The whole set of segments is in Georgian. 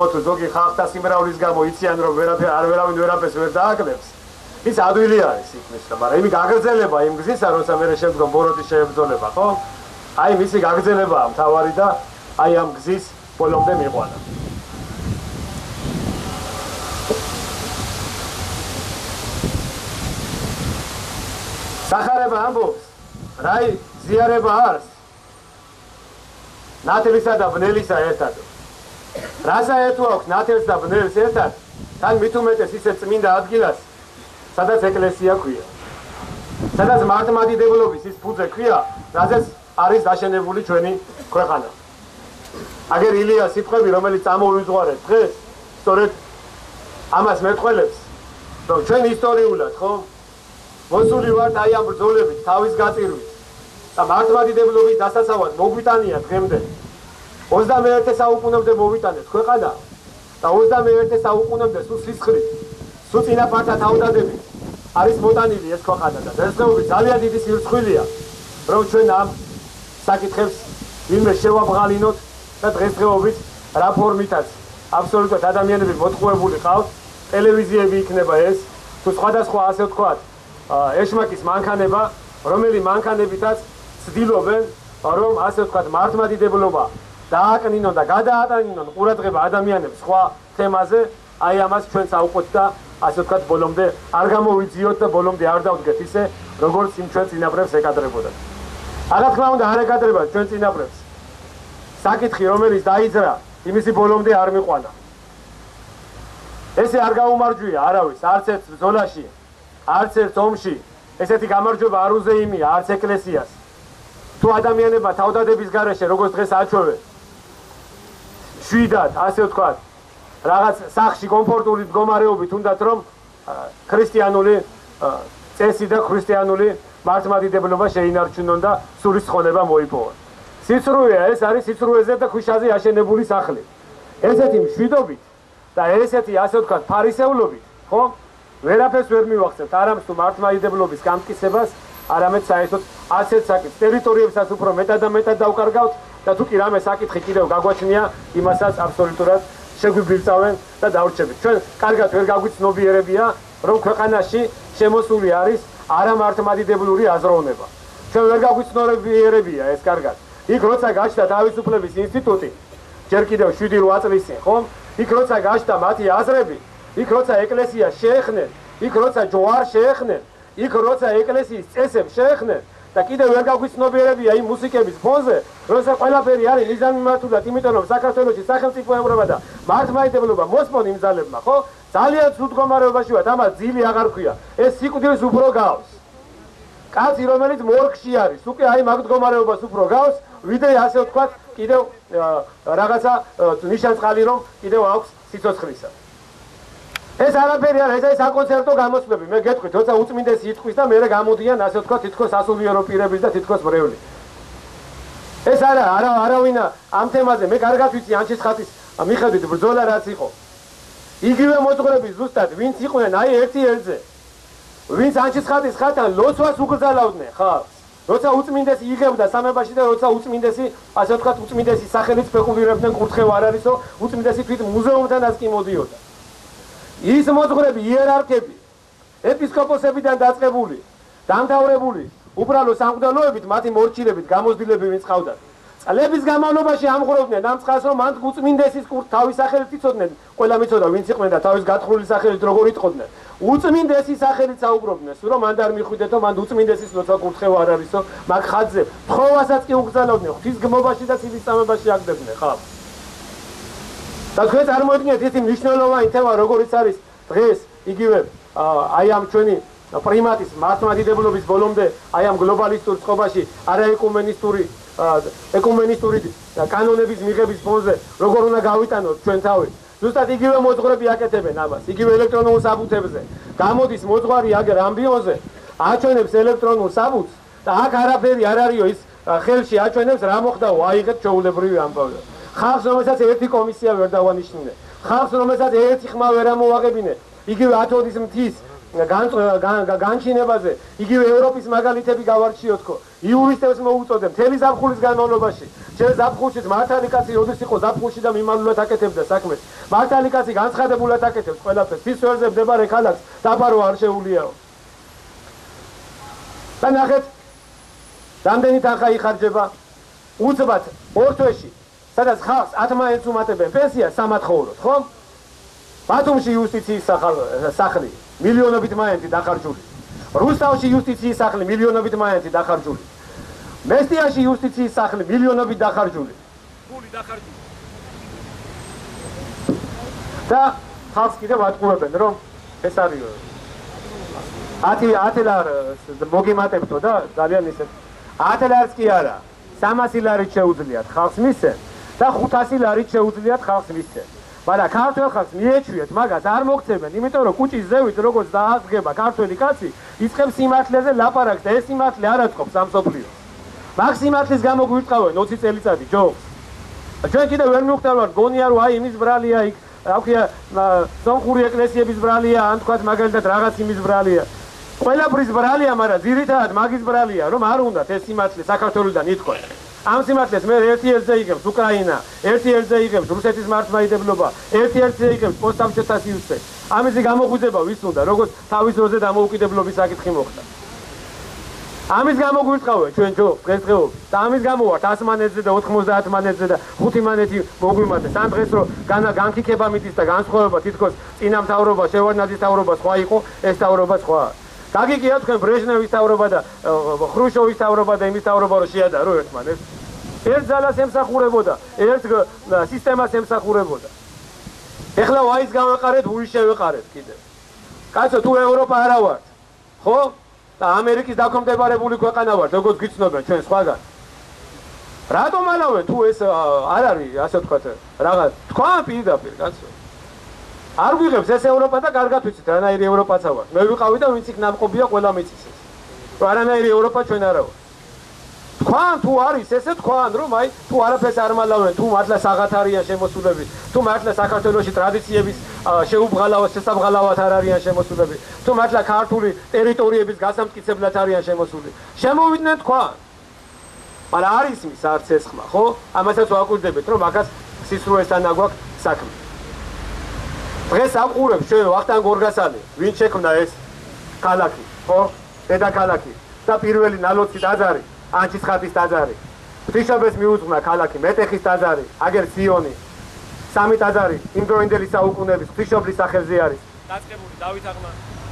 თუ ზოგი ხალხთა სიმრავლის გამო იციან რომ ვერავინ ვერაფერს ვერ დააკლებს ის ადვილი არის იქნეს და მაგრამ იმი გაგრძელება იმ გზისა როცა მე შემდგომ ბოროტი შეებრძოლება ხო აი მისი გაგრძელებაა მთავარი და აი ამ გზის ბოლომდე მიყვანა სახარება ამბობს რაი ზიარება არის ნათლისა და ბნელისა ერთად რასა ერთო აქვს ნათელს და ბნელს ერთად თან მით უმეტეს ისე წმინდა ადგილას სადაც ეკლესია ქვია სადაც მართლმადიდებლობის ის ფუძე ქვია რაზეც არის დაშენებული ჩვენი ქვეყანა აგერ ილია სიტყვები რომელიც ამოვიზღვარეთ დღეს სწორედ ამას მეტყველებს რომ ჩვენ ისტორიულად ხო მოსული ვართ აი ამ ბრძოლებით თავის გაწირვით და მართლმადიდებლობის დასაცავად მოგვიტანია დღემდე 21 საუკუნემდე მოვიტანეთ ქვეყანა და 21 საუკუნემდე სულ სისხლით სულ წინაპართა თავდადებით არის მოტანილი ეს ქვეყანა და დღესდღეობით ძალიან დიდი სირცხვილია რომ ჩვენ ამ საკითხებს ვინმე შევაბღალინოთ და დღესდღეობით რა ფორმითაც აბსოლუტურად ადამიანები მოტყუებული ყავთ ტელევიზიები იქნება ეს თუ სხვადასხვა ასე ვთქვათ ეშმაკის მანქანება რომელი მანქანებითაც ცდილობენ რომ ასე ვთქვათ მართლმადიდებლობა დააკნინონ და გადაატანინონ ყურადღება ადამიანებს სხვა თემაზე აი ამას ჩვენ საუყოთ და ასე ვთქვათ ბოლომდე არ გამოვიძიოთ და ბოლომდე არ დავდგეთ ისე როგორც იმ ჩვენ წინაპრებს ეკადრებოდათ რა თქმა უნდა არ ეკადრებათ ჩვენ წინაპრებს საკითხი რომელიც დაიძრა იმისი ბოლომდე არ მიყვანა ესე არ გაუმარჯვია არავის არც ერთ ბრძოლაში არც ერთ ომში ესეთი გამარჯვება არ უზეიმია არც ეკლესიას თუ ადამიანებმა თავდადების გარეშე როგორც დღეს აჩვევენ შვიდად ასე ვთქვათ რაღაც სახში კომფორტული მდგომარეობით უნდათ რომ ქრისტიანული წესი და ქრისტიანული მართლმადიდებლობა შეინარჩუნონ და სულის ცხონება მოიპოვონ სიცრუეა ეს არის სიცრუეზე და ქვიშაზე აშენებული სახლი ესეთი მშვიდობით და ესეთი ასე ვთქვათ ფარისევლობით ხო ვერაფერს ვერ მივახცევთ არამედ თუ მართლმადიდებლობის გამტკიცებას არამედ საერთოდ ასეთ საკითხს ტერიტორიებსაც უფრო მეტად და მეტად დავკარგავთ და თუ კი რამე საკითხი კიდევ გაგვაჩნია იმასაც აბსოლუტურად შეგვიბირწავენ და დავრჩებით ჩვენ კარგად ვერ გაგვიცნობიერებია რომ ქვეყანაში შემოსული არის არამართლმადიდებლური აზროვნება ჩვენ ვერ გაგვიცნობიერებია ეს კარგად იქ როცა გაჩნდა თავისუფლების ინსტიტუტი ჯერ კიდევ 7-8 წლის წინ ხო იქ როცა გაჩნდა მათი აზრები იქ როცა ეკლესია შეეხნენ იქ როცა ჯვარ შეეხნენ იქ როცა ეკლესიის წესებს შეეხნენ და კიდევ ვერ გაგვიცნობიერებია იმ მუსიკების ფონზე როცა ყველაფერი არის მიზანმიმართულად იმიტომ რომ საქართველოში სახელმწიფოებრობა და მართლმადიდებლობა მოსპონ იმ ძალებმა ხო ძალიან ცუდ მდგომარეობაში ვართ ამას ძილი აღარ ქვია ეს სიკვდილს უფრო გავს კაცი რომელიც მორგში არის უკვე აი მაგ მდგომარეობას უფრო გავს ვიდრე ასე ვთქვათ კიდევ რაღაცა ნიშანწყალი რომ კიდევ აქვს სიცოცხლისა ეს არაფერი არ ეს საკონცერტო გამოსვლები მე გეტყვით როცა უწმინდესი იტყვის და მე გამოდიან ასე ვთქვათ თითქოს ასულიერო პირების და თითქოს ბრეული ეს არავინ ამ თემაზე მე კარგად ვიცი ანჩისხატის მიხედვით ბრძოლა რაც იყო იგივე მოძღვრები ზუსტად ვინც იყვნენ აი ერთი ერთზე ვინც ანჩისხატის ხატან ლოცვას უგზავნდნენ ხალხს როცა უწმინდესი იღებდა სამებაში და როცა უწმინდესი ასე ვთქვათ უწმინდესი სახელით სპეკულირებდნენ კურთხევ არ არისო უწმინდესი თვით მუზეუმთანაც კი მოდიოდა ის მოძღვრები იერარქები ეპისკოპოსებიდან დაწყებული დამთავრებული უბრალო სამღვდელოებით მათი მორჩილებით გამოსდილები ვინც ყავდათ წლების განმავლობაში ამღვრევდნენ ამ წყალს რომ მან უწმინდესის თავის სახელით იცოდნენ ყველა მიცოდა ვინც იყვნენ და თავის გათხრული სახელით როგორ იტყოდნენ უწმინდესის სახელით საუბრობდნენ სულ რომ მან არ მიხვიდეთო მან უწმინდესის ლოცვა კურთხევა არ არისო მაგ ხატზე თხოვასაც კი უგზავნოდნენ ღვთისგმობაში და ცივისწამებაში აგდებდნენ ხალხ და თქვენ წარმოიდგინეთ ეს მნიშვნელოვანი თემა როგორიც არის დღეს იგივე აი ამ ჩვენი პრიმატის მართლმადიდებლობის ბოლომდე აი ამ გლობალისტურ წყობაში არაეკუმენისტური კანონების მიღების ფონზე როგორ უნდა გავიტანოთ ჩვენ თავი ზუსტად იგივე მოძღვრები აკეთებენ ამას იგივე ელექტრონულ საბუთებზე გამოდის მოძღვარი აგერ ამბიონზე აჩვენებს ელექტრონულ საბუთს და აქ არაფერი არ არისო ის ხელში აჩვენებს რა მოხდა აიღეთ ჩვეულებრივი ამბავი ხალხს რომელსაც ერთი კომისია ვერ დავანიშნულე ხალხს რომელსაც ერთი ხმა ვერ ამოვაღებინე იგივე ათოდის მთის განჩინებაზე იგივე ევროპის მაგალითები გავარჩიოთქო. იურისტებს მოუწოდე მთელი ზაფხულის განმავლობაში. შენ ზაფხულშიც მართალი კაცი როდის იყო ზაფხულში და მიმართულად აკეთებდა საქმეს. მართალი კაცი განცხადებულად აკეთებს ყველაფერს. ის ვერზე მდებარე ქალაქს დაბარო არ შეულიაო. და ნახეთ, რამდენი თანხა იხარჯება? უცბად ორ თვეში, სადაც ხალხს 10 უმატებენ პენსიას სამათხოვროდ, ხო? ბათუმში იუსტიციის სახლი მილიონობით მაინც დახარჯული. რუსთავში იუსტიციის სახლი მილიონობით მაინც დახარჯული. მესტიაში იუსტიციის სახლი მილიონობით დახარჯული. ფული დახარჯული. და ხალხს კიდევ ატყუებენ, რომ ეს არის 10 ლარ მოგიმატებთო და ძალიან ისეთ 10 ლარს კი არა, 300 ლარით შეუძლიათ ხალხს მისცენ და 500 ლარით შეუძლიათ ხალხს მისცენ. მაგრამ ქართველ ხალხს მიეჩვიეთ, მაგას არ მოგცემენ, იმიტომ რომ კუჭის ზევით როგორც დაასგება ქართველი კაცი, იწყებს სიმართლეზე ლაპარაკს და ეს სიმართლე არ აწყობს ამ მსოფლიოს. მაგ სიმართლის გამო გვირწყავენ 20 წელიწადი ჯობს. ჩვენ კიდევ ვერ მივხვდარვართ, გონია რომ აი იმის ბრალია იქ, რა ქვია, სომხური ეკლესიების ბრალია, ან თქვათ მაგალითად რაღაც იმის ბრალია. ყველაფრის ბრალია, მაგრამ ძირითადად მაგის ბრალია, რომ არ უნდათ ეს სიმართლე საქართველოსთან ითქვა. ამ სიმართლეს მე ერთი ერთზე იღებს უკრაინა, ერთი ერთზე იღებს რუსეთის მართლმადიდებლობა, ერთი ერთზე იღებს პოსტსაბჭოთა სივრცე. ამისი გამოღვიძება ვის უნდა, როგორც თავის დროზე დამოუკიდებლობის საკითხი მოხდა. ამის გამო გვირწყავენ ჩვენ დღესდღეობით და ამის გამო ვართ 100 მანეთზე და 90 მანეთზე და 5 მანეთი მოგვიმატეს. ამ დღეს რომ განკითხება მიდის და განსხვავება თითქოს წინა მთავრობა, შევარდნაძის მთავრობა სხვა იყო, ეს მთავრობა სხვა. გაგიგია თქვენ ბრეჟნევის მთავრობა და ხრუშჩოვის მთავრობა და იმის მთავრობა რომ შეადარო ერთმანეთს. ერთ ძალას ემსახურებოდა, ერთ სისტემას ემსახურებოდა. ეხლა ვაის გავეყარეთ, უის შევეყარეთ კიდევ. კაცო, თუ ევროპა არა ვართ, ხო? და ამერიკის დაქვემდებარებული ქვეყანა ვართ, როგორც გიცნობენ ჩვენ სხვაგან. რატომ ალავენ თუ ეს არ არის, ასე ვთქვათ, რაღაც თქვა პირდაპირ, კაცო. არ ვიღებს ეს ევროპა და კარგად ვიცით, რანაირი ევროპაცა ვარ. მე ვიყავი და ვინც იქ ნამყოფია, ყველა მიწის ეს. რომ არანაირი ევროპა ჩვენ არა ვარ. თქვან თუ არის ესე თქვან, რომ აი თუ არაფერს არ მალავენ, თუ მართლა საღათ არიან შემოსულები, თუ მართლა საქართველოში ტრადიციების შესაბღალავად არ არიან შემოსულები, თუ მართლა ქართული ტერიტორიების გასამტკიცებლად არიან შემოსული. შემოვიდნენ თქვან. მაგრამ არ ისმის არც ეს ხმა, ხო? ამასაც ვაკვირდებით, რომ მაგას სისრუესთან აგვაქვს საქმე. დღეს აყურებს ჩვენ ვახტანგ გორგასალი, ვინ შექმნა ეს ქალაქი, ხო? დედაქალაქი და პირველი ნალოცი ტაძარი, ანჩის ხატის ტაძარი. ღვთისმშობელს მიუძღვნა ქალაქი, მეტეხის ტაძარი, აგერ სიონი. სამი ტაძარი იმდროინდელი საუკუნეების ღვთისმშობლის სახელზე არის. დაწყებული დავით აღმა.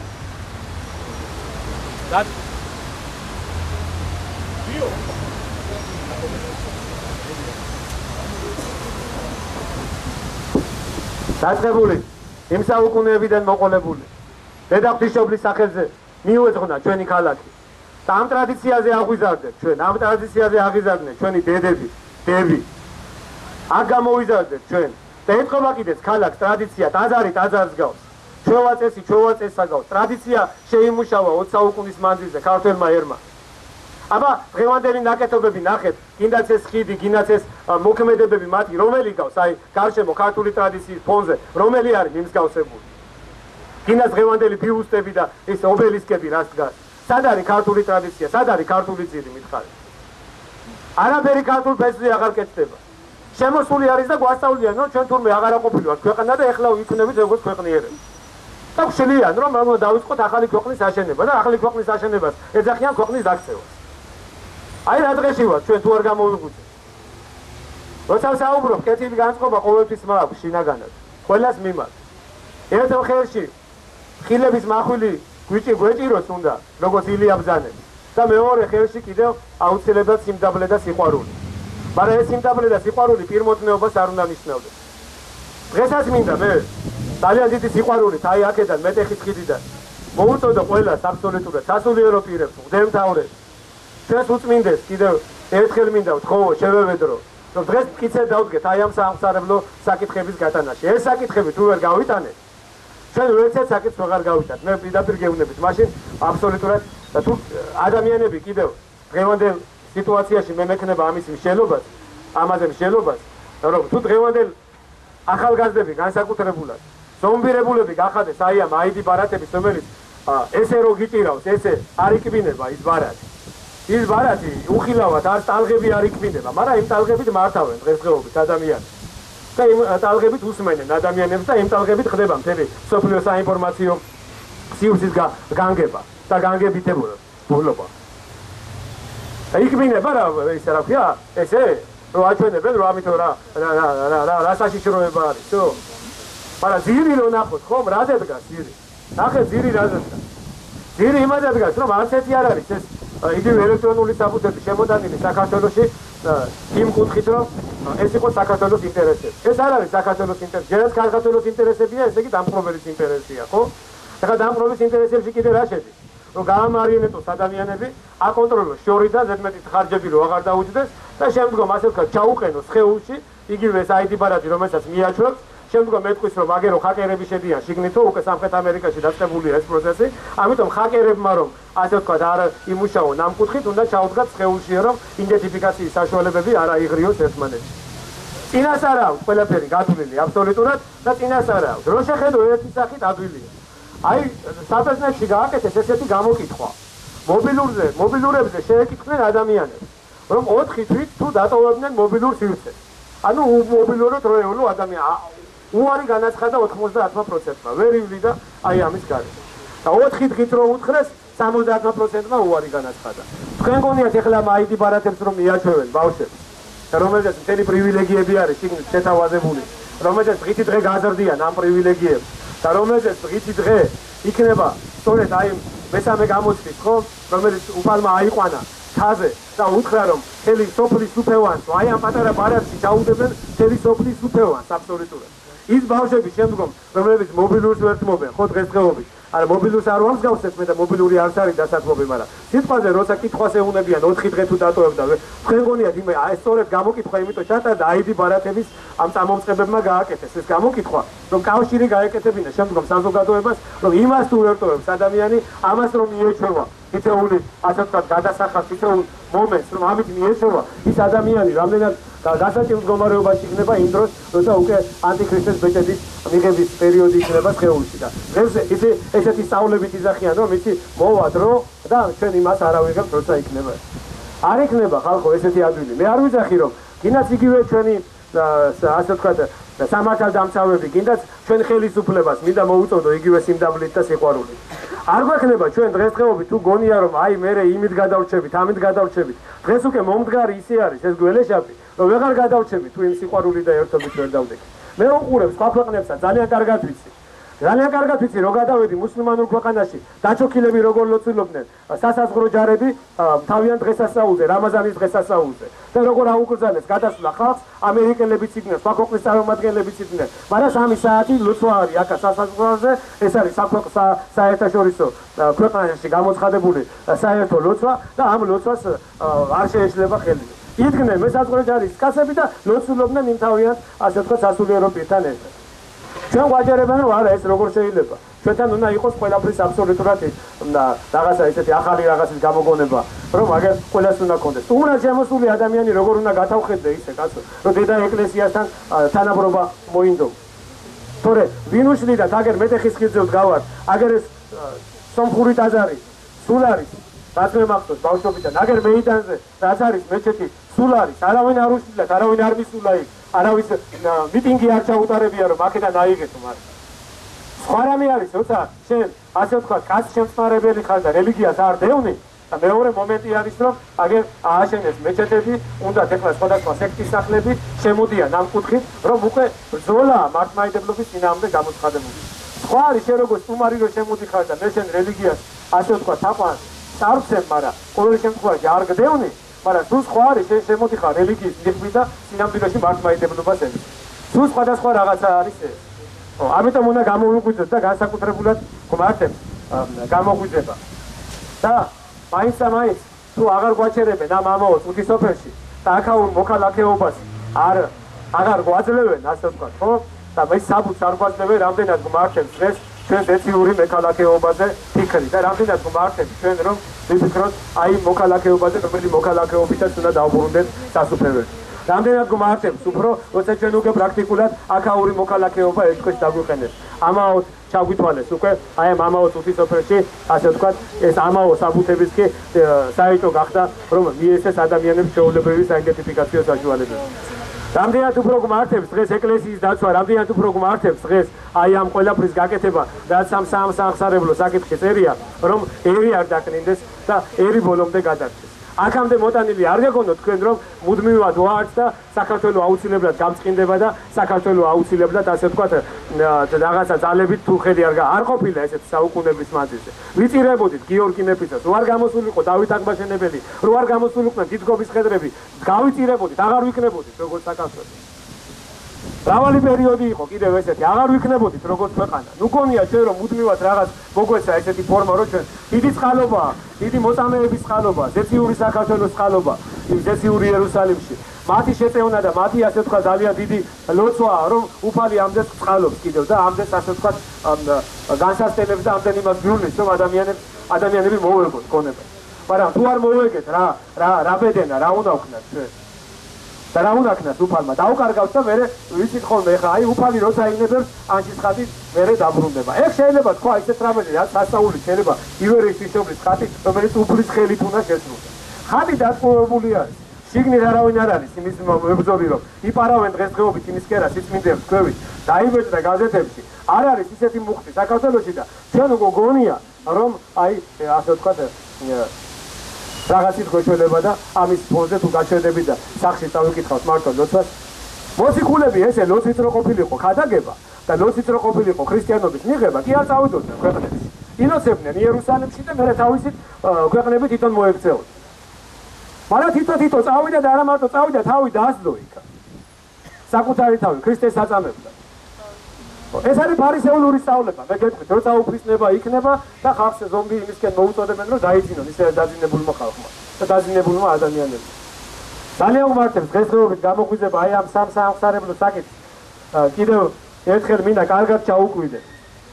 დაწყებული იმ საუკუნეებიდან მოყოლებული. დედა ღვთისმშობლის სახელზე მიუძღვნა ჩვენი ქალაქი. და ამ ტრადიციაზე აღვიზარდეთ ჩვენ, ამ ტრადიციაზე აღიზარდნენ ჩვენი დედები, დები. აქ გამოვიზარდეთ ჩვენ. და ეთქობა კიდეც ქალაქს ტრადიცია, ტაძარი ტაძარს გავს. ჩვევაწესი ჩვევაწესს გავს. ტრადიცია შეიმუშავა 20 საუკუნის მანძილზე ქართველმა ერმა. აბა დღევანდელი ნაკეთობები ნახეთ, კიდაც ეს ხიდი, კიდაც ეს მოქმედებები მათი რომელი გავს, აი გარშემო ქართული ტრადიციის ფონზე, რომელი არის მიმსგავსებული. კიდაც დღევანდელი ბიუსტები და ეს ობელისკები რას დგას. სად არის ქართული ტრადიცია, სად არის ქართული ძირი მითხარი. არაფერი ქართულ ფესვზე აღარ კეთდება. შემოსული არის და გვასწავლიან, რომ ჩვენ თურმე აღარ აყოფილვართ ქვეყანა და ეხლა ვიქნებით როგორც ქვეყნიერები. და ხშირიან, რომ დავიწყოთ ახალი ქვეყნის აშენება და ახალი ქვეყნის აშენებას ეძახიან ქვეყნის დაქცევას. აი რა დღეში ვართ ჩვენ თუ არ გამოვიღვიძეთ. როცა საუბრობ, კეთილი განწყობა ყოველთვის მაქვს შინაგანად. ყველას მიმართ. ერთ ხელში ხილების მახვილი გვეჭიროს უნდა, როგორც ილია ბრძანებს. და მეორე ხელში კიდევ აუცილებლად სიმდაბლე და სიყვარული. მაგრამ ეს სიმდაბლე და სიყვარული პირმოწნეობას არ უნდა ნიშნავდეს. დღესაც მინდა მე ძალიან დიდი სიყვარულით აი აქედან მეტეხის ხიდიდან მოუწოდო ყველას აბსოლუტურად სასულიერო პირებს, მღვდელმთავრებს. ჩვენს უწმინდეს კიდევ ერთხელ მინდა ვთხოვო, შევევედრო, რომ დღეს მტკიცედ დავდგეთ აი ამ სამხსარებლო საკითხების გატანაში. ეს საკითხები თუ ვერ გავიტანეთ, ჩვენ ვერცერთ საკითხს ვეღარ გავიტანთ. მე პირდაპირ გეუბნებით, მაშინ აბსოლუტურად და თუ ადამიანები კიდევ დღევანდელ სიტუაციაში მე მექნება ამის მსჯელობას, ამაზე მსჯელობას, რომ თუ დღევანდელ ახალგაზრდები განსაკუთრებულად ზომბირებულები გახადეს აი ამ აიდი ბარათების, რომელიც ესე რო გიტირავს, ესე არ იქბინება ის ბარათი. ის ბარათი უხილავად არ ტალღები არ იქბინება, მაგრამ იმ ტალღებით მართავენ დღესდღეობით ადამიანს. და იმ ტალღებით უსმენენ ადამიანებს და იმ ტალღებით ხდება მთელი სოფლიო საინფორმაციო სივრცის განგება და განგებითებულობა. და იქბინება რა ისე რა ქვია, ესე რო აჩვენებენ რომ ამითო რა საშიშროება არის, ხო? მაგრამ ძირი რო ნახოთ, ხომ, რაზე დგას ძირი? ნახეთ ძირი რაზე დგას. ძირი იმაზე დგას, რომ არც ერთი არ არის ეს იგივე ელექტრონული საბუთები შემოდანილი საქართველოში იმ კუთხით, რომ ეს იყო საქართველოს ინტერესები. ეს არ არის საქართველოს ინტერესი, ჯერაც საქართველოს ინტერესებია, ესე იგი დამპყრობელის ინტერესია, ხო? ეხლა დამპყრობის ინტერესებში კიდე რა შედის? რომ გაამარიონეტოს ადამიანები, აკონტროლოს შორიდან ზედმეტი ხარჯები რო აღარ დაუჯდეს და შემდგომ ასე ვთქვათ, ჩაუყენოს სხეულში, იგივე ეს ID ბარათი, რომელსაც მიაჩვენებს, შემდგომ ეთქვის რომ აგერო ჰაკერები შედიან შიგნითო, უკვე სამხრეთ ამერიკაში დაწყებულია ეს პროცესი, ამიტომ ჰაკერებმა რომ ასე ვთქვათ, არ იმუშაონ ამ კუთხით, უნდა ჩაუდგათ სხეულში, რომ იდენტიფიკაციის საშუალებები არ აიღრიოს ერთმანეთში. წინას არ აქვს ყველაფერი გათვლილი აბსოლუტურად და წინას არ აქვს. რო შეხედო ერთი სახით ადვილია. აი, საბერძნეთში გააკეთეს ესეთი გამოკითხვა. მობილურებზე შეეკითხნენ ადამიანებს, რომ 4 თვით თუ დატოვებდნენ მობილურ სივრცეს. ანუ მობილურად როეულო ადამიანი უარი განაცხადა 90%-მა, ვერ ივლიდა აი ამის გარეთ. და 4 დღით რო უთხრეს 70%-მა უარი განაცხადა. თქვენ გონიათ ეხლა ID ბარათებს რომ მიაჩვევენ ბავშვებს, რომელზეც მთელი პრივილეგიები არის შიგნით შეთავაზებული, რომელზეც დღითი დღე გაზრდიან ამ პრივილეგიებს და რომელზეც დღითი დღე იქნება სწორედ აი მესამე გამოცდის, ხო, რომელიც უფალმა აიყვანა ხაზე და უთხრა რომ მთელი სოფლის უფევანს, აი ამ პატარა ბარათში ჩაუდებენ მთელი სოფლის უფევანს აბსოლუტურად. ის ბავშვები შემდგომ, რომლებიც მობილურს ვერთმობენ, ხო დღესდღეობით, არა მობილურს არ ვამსგავსებ მე და მობილური არც არის დასათმობი, მაგრამ სიტყვაზე როცა კითხვას ეუნებიან 4 დღე თუ დატოვებდა, თქვენ გონიათ იმე აი სწორედ გამოკითხვა იმიტომ ჩატარდა ID ბარათების ამ წამომწყებებმა გააკეთეს ეს გამოკითხვა, რომ კავშირი გაეკეთებინა შემდგომ საზოგადოებას, რომ იმას თუ ვერტოვებს ადამიანი, ამას რომ მიეჩვევა თითოეული ასე ვთქვათ გადასახადს თითოეულ მომენტს, რომ ამით მიეჩვევა ის ადამიანი რამდენად გასაჭირო მდგომარეობაში იქნება იმ დროს, როცა უკვე ანტიქრისტეს ბეჭედის მიღების პერიოდი იქნება სხეულში და დღეს ესეთი სწავლებით იზახიან, რომ იცი მოვა დრო და ჩვენ იმას არ ავიღებთ, როცა იქნება. არ იქნება ხალხო ესეთი ადვილი. მე არ ვიძახი რომ გინდაც იგივე ჩვენი ასე ვთქვათ სამართალდამცავები, გინდაც ჩვენ ხელისუფლებას მინდა მოუწოდო იგივე სიმდაბლით და სიყვარულით. არ გვექნება ჩვენ დღესდღეობით თუ გონია რომ აი მე იმით გადავრჩებით, ამით გადავრჩებით. დღეს უკვე მომდგარი ისე არის ეს გველეშაპი, რომ ვეღარ გადავრჩებით თუ იმ სიყვარული და ერთობით ვერ დავდექით. მე უყურებ სხვა ქვეყნებსა ძალიან კარგად ვიცი. ძალიან კარგად ვიცი რომ გადავედი მუსლიმანურ ქვეყანაში, დაჩოქილები როგორ ლოცულობდნენ, სასაზღვრო ჯარები თავიანთ დღესასწაულზე, რამაზანის დღესასწაულზე. და როგორ აუკრძალეს გადასვლა ხალხს, ამერიკელებიც იყვნენ, სხვა ქვეყნის წარმომადგენლებიც იყვნენ. მაგრამ 3 საათი ლოცვა არის აქ სასაზღვროზე, ეს არის საერთაშორისო ქვეყანაში გამოცხადებული საერთო ლოცვა და ამ ლოცვას არ შეეშლება ხელი. იდგნენ მესაზღვრო ჯარის კაცები და ლოცულობდნენ იმ თავიანთ ასე ვთქვათ სასულიერო პირთან ერთად. ჩვენ ვაჯერებენ რომ არა ეს როგორ შეიძლება ჩვენთან უნდა იყოს ყველაფრის აბსოლუტურად რაღაცა ესეთი ახალი რაღაცის გამოგონება რომ აგერ ყველას უნდა კონდეს უნდა შემოსული ადამიანი როგორ უნდა გათავხედე ისე კაცო რომ დედა ეკლესიასთან თანაბრობა მოინდო თორე ვინ უშლიდათ აგერ მეტეხის ხიძზე ვდგავართ აგერ ეს სომხური ტაძარი სულ არის რაც მე მახსოვს ბავშვობიდან აგერ მეიდანზე რაც არის მეჩეთი სულ არის არავინ არ უშლიდათ არავინ არ მისულა იქ არავის მიტინგი არ ჩაუტარებია რომ აქედან აიღეთო მაგრამ სხვა რამე არის როცა შენ ასე ვთქვათ კაცშემწყნარებელი ხარ და რელიგიას არ დევნი და მეორე მომენტი არის რომ აგერ ააშენეს მეჩეთები უნდა ეხლა სხვადასხვა სექტის სახლები შემოდიან ამ კუთხით რომ უკვე ბრძოლა მართლმადიდებლობის წინააღმდეგ გამოცხადებული სხვა არის შენ როგორც სტუმარი რომ შემოდიხარ და მე შენ რელიგიას ასე ვთქვათ თაყვანს წარვცემ მაგრამ ყოველ შემთხვევაში არ გდევნი მაგრამ თუ სხვა არის შენ შემოდიხარ რელიგიის მიღბით და წინამძღოლში მართლმადიდებლობას ემის თუ სხვადასხვა რაღაცა არის ეს ამიტომ უნდა გამოვიღვიძოთ და განსაკუთრებულად გვმართებს გამოგვიძება და მაინც და მაინც თუ აღარ გვაჩერებენ ამ ამაო წუთის სოფელში და აქაურ მოქალაქეობას აღარ გვაძლევენ ასე ვთქვათ ხო და მე საბუთს არ გვაძლევენ რამდენად გვმართებს დღეს ჩვენ დეციური მოქალაქეობაზე ფიქრი და რამდენად გვმართებს ჩვენ რომ ვიფიქროთ აი მოქალაქეობაზე რომელი მოქალაქეობითაც უნდა დავბრუნდეთ სასუფეველში რამდენად გვმართებს უფრო როცა ჩვენ უკვე პრაქტიკულად აქაური მოქალაქეობა ერთხელ დაგვიყენებს ამაოდ ჩაგვითვალეს უკვე აი ამ ამაო წუთის სოფელში ასე ვთქვათ ეს ამაო საბუთების კი საერთო გახდა რომ მიეცეს ადამიანების ჩვეულებრივი საიდენტიფიკაციო საშუალებები. რამდენად უფრო გმართებს დღეს ეკლესიის დაცვა, რამდენად უფრო გმართებს დღეს აი ამ ყველაფრის გაკეთება, რაც ამ სამსახსარებლო საკითხი წერია, რომ ერი არ დაკნინდეს და ერი ბოლომდე გადარჩეს. აქამდე მოტანილი არ გეგონოთ თქვენ რომ მუდმივად ვართ და საქართველოს აუცილებლად გამწყინდება და საქართველოს აუცილებლად ასე ვთქვათ რაღაცა ძალებით თუ ხედი არ ყოფილა ესეთ საუკუნეების მანძილზე. ვიწირებოდით გიორგი მეფისას, რო არ გამოსულიყო დავით აღმაშენებელი, რო არ გამოსულიყვნენ დიდგობის ხედრები, გავიწირებოდით, აღარ ვიქნებოდით როგორც საქართველოს. მრავალი პერიოდი იყო კიდევ ესეთი, აღარ ვიქნებოდით როგორც ქვეყანა. ნუ გონია ჩვენ რომ მუდმივად რაღაც მოგვეცა ესეთი ფორმა რომ ჩვენ დიდი წყალობაა, დიდი მოწამეების წყალობა, ზეციური საქართველოს წყალობა, ზეციური იერუსალიმში. მათი შეწევნა და მათი ასე ვთქვათ ძალიან დიდი ლოცვაა რომ უფალი ამდენ წყალობს კიდევ და ამდენ ასე ვთქვათ განსასწრებს და ამდენ იმას გულნის რომ ადამიანები მოვერგოთ გონება. მაგრამ თუ არ მოვეგეთ რა ბედენა, რა უნდა ვქნათ ჩვენ? და რა უნდა ქნას უფალმა დაუკარგავს და მერე ვიცით ხოლმე ხა აი უფალი როცა ინებებს ანჩისხატი მერე დაბრუნდება. ეგ შეიძლება თქვა ისეთ რამეზე რაც სასაული შეიძლება ივერიის ისობის ხატი რომელიც უფლის ხელით უნდა შესრულდეს. ხატი დატყუებული არის. შიგნით არავინ არ არის იმის მებრძოლი რომ იპარავენ დღესდღეობით იმის კერა სიწმინდეებს ქვევით დაიბეჭდა გაზეთებში. არ არის ისეთი მუხტი საქართველოში და ჩვენ უკვე გონია რომ აი ასე ვთქვათ რაღაცით გვეშველება და ამის ფონზე თუ გაჩერდები და სახში წავიკითხავთ მართლა ლოცვას. მოციქულები ესე ლოცვით რო ყოფილიყო ქადაგება და ლოცვით რო ყოფილიყო ქრისტიანობის მიღება კი არ წავიდოდნენ ქვეყნებში. ინოცებდნენ იერუსალიმში და მერე თავისით ქვეყნები თვითონ მოექცეოდნენ. მაგრამ თვითონ წავიდა და არა მარტო წავიდა, თავი დაასდო იქ. საკუთარი თავი ქრისტეს აწამებდა. ეს არის ფარისეულური სწავლება. მე გეტყვით, როცა უფლისნება იქნება და ხალხს ზომბი იმისკენ მოუწოდებენ, რომ დაიძინონ ისე დაძინებულმა ხალხმა და დაძინებულმა ადამიანებმა. ძალიან უმართებს დღესდღეობით გამოგვიძება აი ამ სამსახსარებლო საკითხს. კიდევ ერთხელ მინდა კარგად ჩაუკვიდეთ.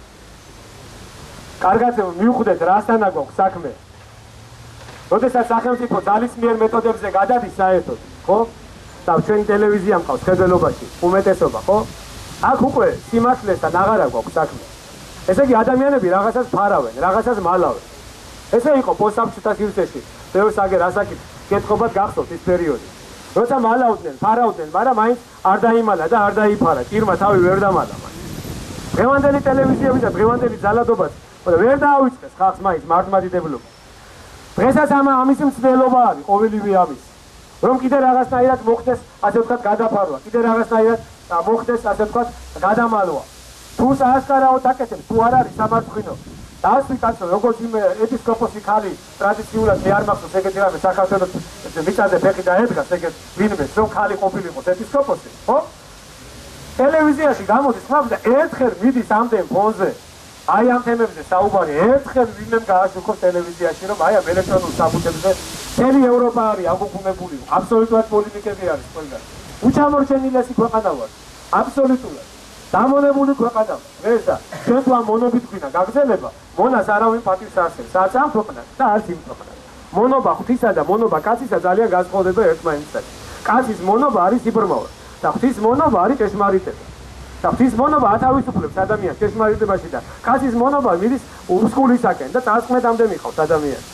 კარგად მივხვდეთ რასთანა გვაქვს საქმე. როდესაც სახელმწიფო ძალისმიერ მეთოდებზე გადადის საერთოდ, ხო? და ჩვენი ტელევიზია მყავს ხედველობაში, უმეტესობა, ხო? აქ უკვე სიმართლესთან აღარა გვაქვს საქმე. ესე იგი ადამიანები რაღაცას ფარავენ, რაღაცას მალავენ. ესე იყო პოსტსაბჭოთა სივრცეში, ბევრს აგერ ასაკით კეთყოფად გახსოვთ ის პერიოდი. როცა მალავდნენ, ფარავდნენ, მაგრამ მაინც არ დაიმალა და არ დაიფარა, ჭირმა თავი ვერ დამალა მაინც. დღევანდელი ტელევიზიები და დღევანდელი ძალადობაც ვერ დაავიწყეს ხალხს მაინც მართლმადიდებლობა. დღესაც ამის მცდელობა არის ყოველივე ამის. რომ კიდე რაღაცნაირად მოხდეს, ასე ვთქვათ, გადაფარვა, კიდე რაღაცნაირად მოხდეს, ასე ვთქვათ, გადამალვა. თუ საასკარაოდ აკეთებს, თუ არ არის სამართლინო. დაასვი კაცო, როგორც იმ ეპისკოპოსი ხალი ტრადიციულად მე არ მახსოვს ეგეთი რამე საქართველოს მიწაზე ფეხი დაედგას, ეგეთ ვინმეს რომ ხალი ყოფილიყო ეპისკოპოსი, ხო? ტელევიზიაში გამოდის ხმავს და ერთხელ მიდის ამდენ ფონზე. აი ამ თემებზე საუბარი ერთხელ ვინმე გააშუქოს ტელევიზიაში რომ აი ამ ელექტრონულ საბუთებზე მთელი ევროპა არის აღუქმებული, აბსოლუტურად პოლიტიკები არის ყველგან. უჩამორჩენილესი ქვეყანა ვარ, აბსოლუტურად. დამონებული ქვეყანა დღეს და ჩვენ თუ ამ მონობით გვინა გაგრძელება, მონას არავინ პატივს არ ახდენს, არც ამ ქვეყანას და არც იმ ქვეყანას. მონობა ღვთისა და მონობა კაცისა ძალიან განსხვავდება ერთმანეთისგან. კაცის მონობა არის სიბრმავა და ღვთის მონობა არის ჭეშმარიტება. და ღვთის მონობა ათავისუფლებს ადამიანს ჭეშმარიტებაში და კაცის მონობა მიდის უსხულისაკენ და წარსკმედამდე მიყავს ადამიანს.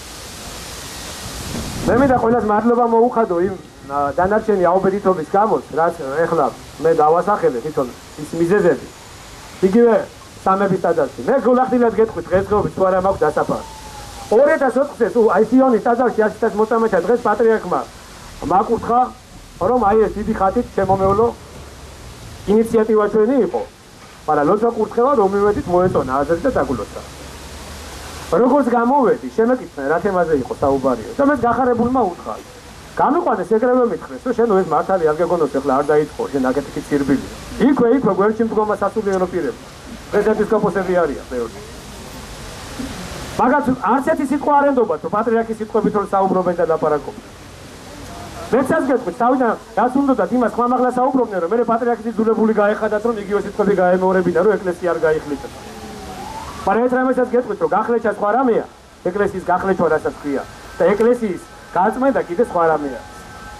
მე მინდა ყველას მადლობა მოუხადო იმ დანარჩენი აუბედითობის გამო, რაც ეხლა მე დავასახელე თვითონ ის მიზეზები. იგივე სამების ტაძარში. მე გულახდილად გეტყვით დღესდღეობით თუ არა მაქვს დასაფარი. 2004 წელს აი სიონის ტაძარში ასეთაც მოწამეთა დღეს პატრიარქმა მაკურთხა, რომ აი ეს დიდი ხატით შემომევლო ინიციატივა ჩვენი იყო. მაგრამ ლოცვა კურთხევა რომ მივედით მოეწონა აზრით და დაგულოცა. როგორც გამოვედი, შემეკითხე რა თემაზე იყო საუბარიო და მე გახარებულმა უთხრა. გამიყვანეს ეგრევე მითხრეს, რომ შენ ეს მართალი არ გეგონოს ახლა არ დაიწყო, შენ აკეთე ცირბილი. იქვე გვერდში მდგომა სასულიერო პირები. დღეს ეპისკოპოსები არიან ბევრი. მაგათ არც ერთი სიტყვა არ ენდობა, თუ პატრიარქის სიტყვებით რომ საუბრობენ და ლაპარაკობენ. მეცაც გეტყვით, თავიდან რაც უნდათ იმას ხმამაღლა საუბრობდნენ, რომ მე პატრიარქის იძულებული გაეხადათ, რომ იგივე სიტყვები გაემეორებინა, რომ ეკლესია არ გაიხლიჭა. მაგრამ ეს რამესაც გეტყვით, რომ გახლეჩა სხვა რამეა, ეკლესიის გახლეჩვა რასაც ქვია და ეკლესიის გაწმენდა კიდე სხვა რამეა.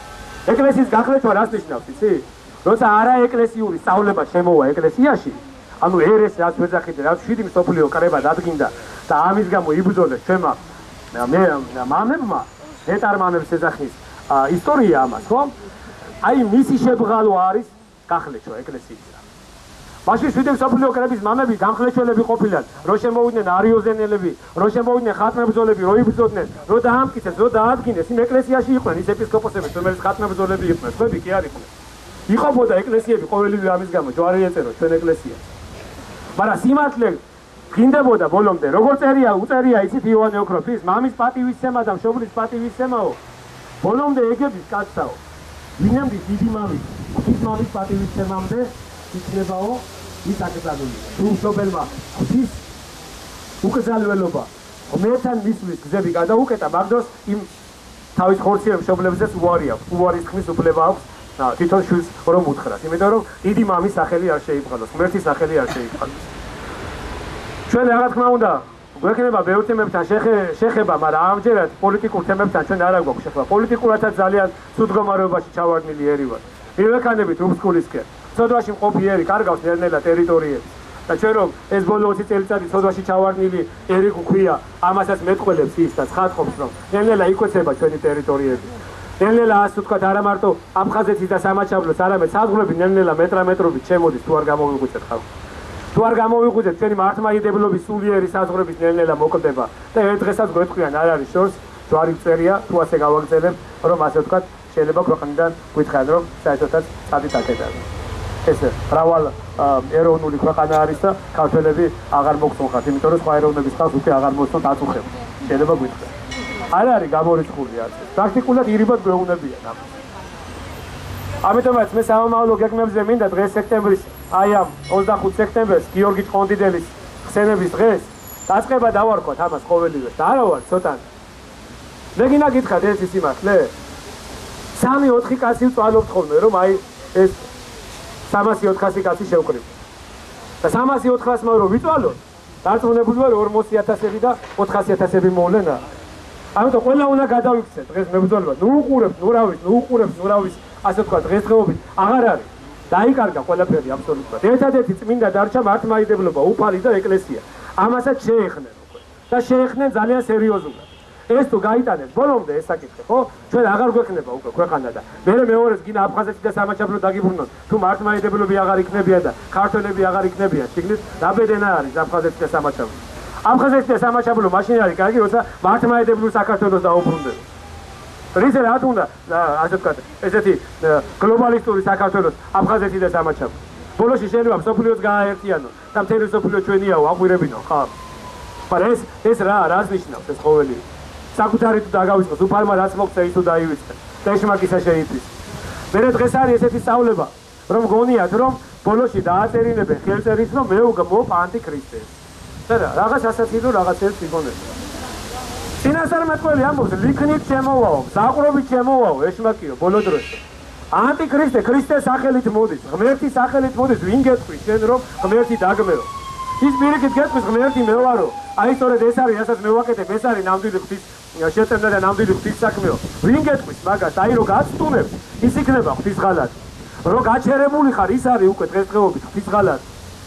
ეკლესიის გახლეჩვა რას ნიშნავს, იცი? როცა არაეკლესიური სწავლება შემოვა ეკლესიაში, ანუ ერეს რაც ვეძახით, რაც 7 მსოფლიო კრება დადგინდა და ამის გამო იბრძოლეს ჩვენმა მამებმა, ნეტარ მამებს ეძახის ისტორია ამას, ხო? აი მისი შებრალო არის გახლეჩვა ეკლესიისა. მაშინ 7 მსოფლიო კრების მამები გამხლეჩველები ყოფილან, რო შემოვიდნენ არიოზენელები, რო შემოვიდნენ ხატმებრძოლები, რო იბრძოდნენ, რო დაამტკიცეს, რო დაადგინეს, იმ ეკლესიაში იყვნენ ის ეპისკოპოსები, რომელიც ხატმებრძოლები იყვნენ, ხები კი არ იყვნენ. იყოფოდა ეკლესიები ყოველივე ამის გამო, ჯვარი ეწერო ჩვენ ეკლესიას. მაგრამ სიმართლე გინდებოდა ბოლომდე, როგორ უწერია იცით იოანე ოქროფის, მამის პატივისცემა და მშობლის პატივისცემაო, ბოლომდე ეგების კაცსაო. ვინმე დიდი მამის, ღვთის მამის პატივისცემამდე იქნებაო ის აკეთებული. თუ მშობელმა ღვთის უკრძალველობა ღმერთთან მისვლის გზები გადაუკეტა, მაგდროს იმ თავის ხორციელ მშობლებზეც უარი აქვს, უარის თქმის უფლება აქვს თვითონ შვილს რომ უთხრას, იმიტომ რომ დიდი მამის სახელი არ შეიყვანოს, ღმერთის სახელი არ შეიყვანოს. ჩვენ რა თქმა უნდა გვექნება ბევრ თემებთან შეხება, მაგრამ ამჯერად პოლიტიკურ თემებთან ჩვენ არ აგვაქვს შეხება. პოლიტიკურადაც ძალიან ცუდ მდგომარეობაში ჩავარდნილი ერი ვარ. მივექანებით რუსკულისკენ. ცოდვაში მყოფი ერი კარგავს ნელ-ნელა ტერიტორიებს. და ჩვენ რომ ეს ბოლო 20 წელიწადი ცოდვაში ჩავარდნილი ერი გვქვია, ამასაც მეტყველებს ის და ცხადყოფს, რომ ნელ-ნელა იკვეცება ჩვენი ტერიტორიები. ნელ-ნელა ასე ვთქვათ, არა მარტო აფხაზეთის და სამაჩაბლოს, არამედ საზღვრები ნელ-ნელა მეტრობით შემოდის, თუ არ გამოვიღვიძეთ ხალხი. თუ არ გამოვიღვიძეთ, ჩვენი მართლმადიდებლობის სულიერი საზღვრების ნელ-ნელა მოკლდება და ერთ დღესაც გვეთქვიან, არ არის შორს, ჯვარი წერია, თუ ასე გავაგრძელებ, რომ ასე ვთქვათ, შეიძლება ქვეყნიდან გვითხრან, რომ საერთოდაც წადით აქედან. ეს მრავალ ეროვნული ქვეყანა არის და ქართველები აღარ მოგწონხართ, იმიტომ რომ სხვა ეროვნების ხალხს უკვე აღარ მოსწონთ აწუხებ. შეიძლება გვითხრან. არ არის გამორიცხული არც. პრაქტიკულად ირიბად გვეუბნებიან ამას. ამიტომაც მე სამომავლო გეგმებზე მინდა დღეს სექტემბრის, აი ამ 25 სექტემბერს გიორგი ჭყონდიდელის ხსენების დღეს დაწყება დავარქვათ ამას ყოველივეს და არა ვარ ცოტანი. მე გინდა გითხრათ ეს სიმართლე? 3-4 კაცი ვწვალობთ ხოლმე, რომ აი ეს 300-400 კაცი შევკრიბ. და 300-400-მა რომ ვიწვალოთ, დარწმუნებული ვარ 40,000-ები და 400,000-ები მოვლენა. ამიტომ ყველა უნდა გადავიქცეთ დღეს მებრძოლება. ნუ უყურებთ, ნუ რავის, ასე ვთქვათ, დღესდღეობით აღარ არის. დაიკარგა ყველაფერი აბსოლუტურად. ერთადერთი წმინდა დარჩა მართლმადიდებლობა, უფალი და ეკლესია. ამასაც შეეხნენ უკვე. და შეეხნენ ძალიან სერიოზულად. ეს თუ გაიტანეთ ბოლომდე ეს საკითხი, ხო? ჩვენ აღარ გვექნება უკვე ქვეყანა და მეორეს გინდა აფხაზეთი და სამაჩაბლო დაგიბრუნოთ. თუ მართლმადიდებლები აღარ იქნებიან და ქართველები აღარ იქნებიან, შეგნით დაბედენა არის აფხაზეთი და სამაჩაბლო. აფხაზეთი და სამაჩაბლო მაშინ არის კარგი, როცა მართლმადიდებლური საქართველოს დაუბრუნდება. რიზე რა თქმა უნდა, ასე ვთქვათ, ესეთი გლობალისტური საქართველოს აფხაზეთი და სამაჩაბლო. ბოლოში შეიძლება მსოფლიოს გააერთიანო და მთელი მსოფლიო ჩვენიაო, აღვირებინო, ხო? მაგრამ ეს რას ნიშნავს ეს ყოველივე? საკუთარი თუ დაგავიწყოს, უფალმა რაც მოგწე ის თუ დაივიწყე. ტეშმაკისა შეიწვის. მე დღეს არის ესეთი სწავლება, რომ გონიათ, რომ ბოლოში დააწერინებენ ხელწერის, რომ მე ვგმობ ანტიქრისტეს. და რაღაც ასაცილო რაღაცებს იგონებს. წინასწარმეტყველი ამბობს, ლიქნით შემოვაო, საყრობით შემოვაო, ეშმაკიო, ბოლო დროს. ანტიქრისტე, ქრისტეს სახელით მოდის, ღმერთის სახელით მოდის, ვინ გეტყვის შენ რომ ღმერთი დაგმეო. ის პირიქით გეტყვის ღმერთი მევარო. აი სწორედ ეს არის, რასაც მე ვაკეთებ, ეს არის ნამდვილი ღვთის შეწევნა და ნამდვილი ღვთის საქმეო. ვინ გეტყვის მაგას? აი რო გაცტუნებს, ის იქნება ღვთის ღალატი. რო გაჩერებული ხარ, ის არის უკვე დღესდღეობით ღვთის ღალატი.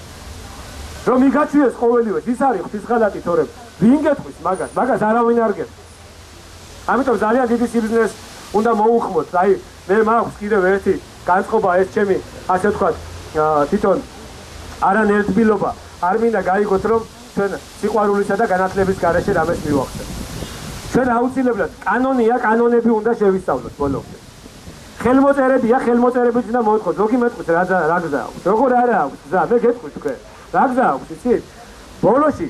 რომ მიგაჩვიეს ყოველივეს, ის არის ღვთის ღალატი, თორემ ვინ გეტყვის მაგას არავინ არ გეტყვის. ამიტომ ძალიან დიდი სიბრძნეს უნდა მოუხმოთ. აი მე მაქვს კიდევ ერთი განწყობა ეს ჩემი, ასე ვთქვათ, თვითონ არანერტბილობა. არ მინდა გაიგოთ, რომ ჩვენ სიყვარულისა და განათლების გარეშე რამეს მივახცევთ. ჩვენ აუცილებლად კანონები უნდა შევისწავლოთ ბოლომდე. ხელმოწერებია, ხელმოწერებით უნდა მოთხოვოთ. ზოგი მეტყვის რა გზა აქვს. როგორ არა აქვს გზა? მე გეტყვით თქვენ. რა გზა აქვს იცით? ბოლოში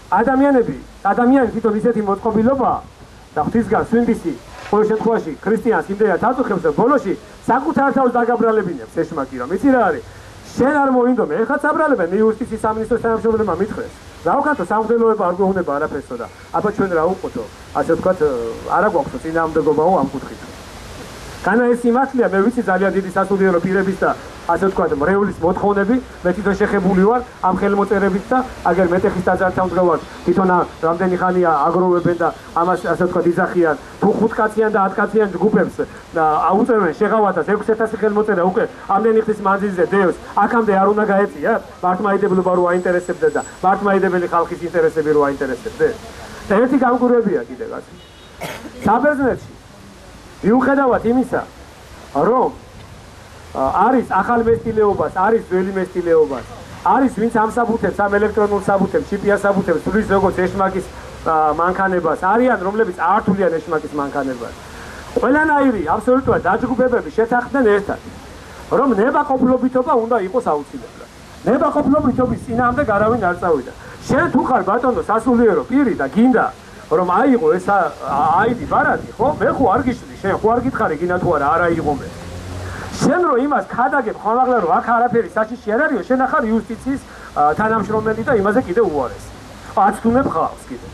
ადამიანი თვითონ ისეთი მოწყობილობაა და ღვთისგან სვინდისი ყოველ შემთხვევაში ქრისტიანს იმდენად აწუხებს და ბოლოში საკუთარ თავს დაგაბრალებინებს ეშმაკი რომ იცი რა არის? შენ არ მოინდომე, ეხაც აბრალებენ იუსტიციის სამინისტროს თანამშრომლებმა მითხრეს. რა ვქნათო, სამღვდელოება არ გვეუბნება არაფერსო და აბა ჩვენ რა უყოთო, ასე ვთქვათ, არა გვაქვსო წინააღმდეგობაო ამ კუთხით. განა ეს სიმართლეა, მე ვიცი ძალიან დიდი სასულიერო პირების და ასე ვთქვათ, მრევლის მოთხოვნები, მე თვითონ შეხებული ვარ ამ ხელმოწერებით და აგერ მეტეხის ტაძართან მდგევარ, თვითონ რამდენი ხანია აგროვებენ და ამას ასე ვთქვათ იძახიან, თუ 5 კაციან და 10 კაციან ჯგუფებს აუწევენ შეღავათას 6000 ხელმოწერა უკვე ამდენი ხნის მანძილზე დევს, აქამდე არ უნდა გაეწიათ, მართლმადიდებლობა რო აინტერესებდა და მართლმადიდებელი ხალხის ინტერესები რო აინტერესებდა. და ერთი გამგურებია კიდევ ასე. საბერძნეთში მიუხედავად იმისა, რომ არის ახალ მესტილეობას, არის ძველი მესტილეობას, არის ვინც ამ საბუთებს, ამ ელექტრონულ საბუთებს, GPS საბუთებს, თulis როგორც ეშმაკის მანქანებას, არიან რომლებიც არ თვლიან ეშმაკის მანქანებას. ყველანაირი აბსოლუტურად დაჯგუფებები შეთანხმდნენ ერთად, რომ ნებაყოფლობითობა უნდა იყოს აუცილებლად. ნებაყოფლობითობის წინააღმდეგ არავინ არ წავიდა. შენ თუ ხარ ბატონო სასულიერო პირი და გინდა რომ აიღო ეს აიდი ბარათი, ხო? მე ხო არ გიშლი, შენ ხო არ გითხარი გინდა თუ არა აიღო მე. შენ რო იმას ხადაგებ ხომაღლა რომ აქ არაფერი საშიში არ არისო, შენ ახარ იუსტიციის თანამშრომელი და იმაზე კიდე უარესი. აცდუნებ ხალხს კიდე.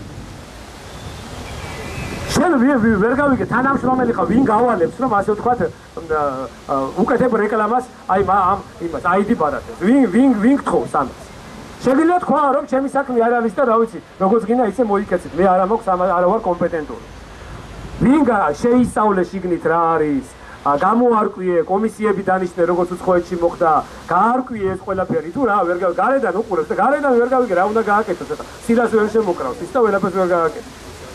შენ ვერ გავიგე თანამშრომელი ხარ, ვინ გავალებს რომ ასე ვთქვათ უკეთებ რეკლამას აი ამ იმას აიდი ბარათებს. ვინ გთხოვს ამას? შეგიძლია თქვა რომ ჩემი საქმე არ არის და რა ვიცი, როგორც გინდა ისე მოიქეცით. მე არა მაქვს არა ვარ კომპეტენტური. ვინ შეისწავლე შიგნით რა არის? გამოარკვიე, კომისიები დანიშნე, როგორც უცხოეთში მოხდა, გაარკვიე ეს ყველაფერი. თუ რა ვერ გარედან უყურებს და გარედან ვერ გავიგე რა უნდა გააკეთოს და სილას ვერ შემოკრავს, ის და ყველაფერს ვერ გააკეთოს.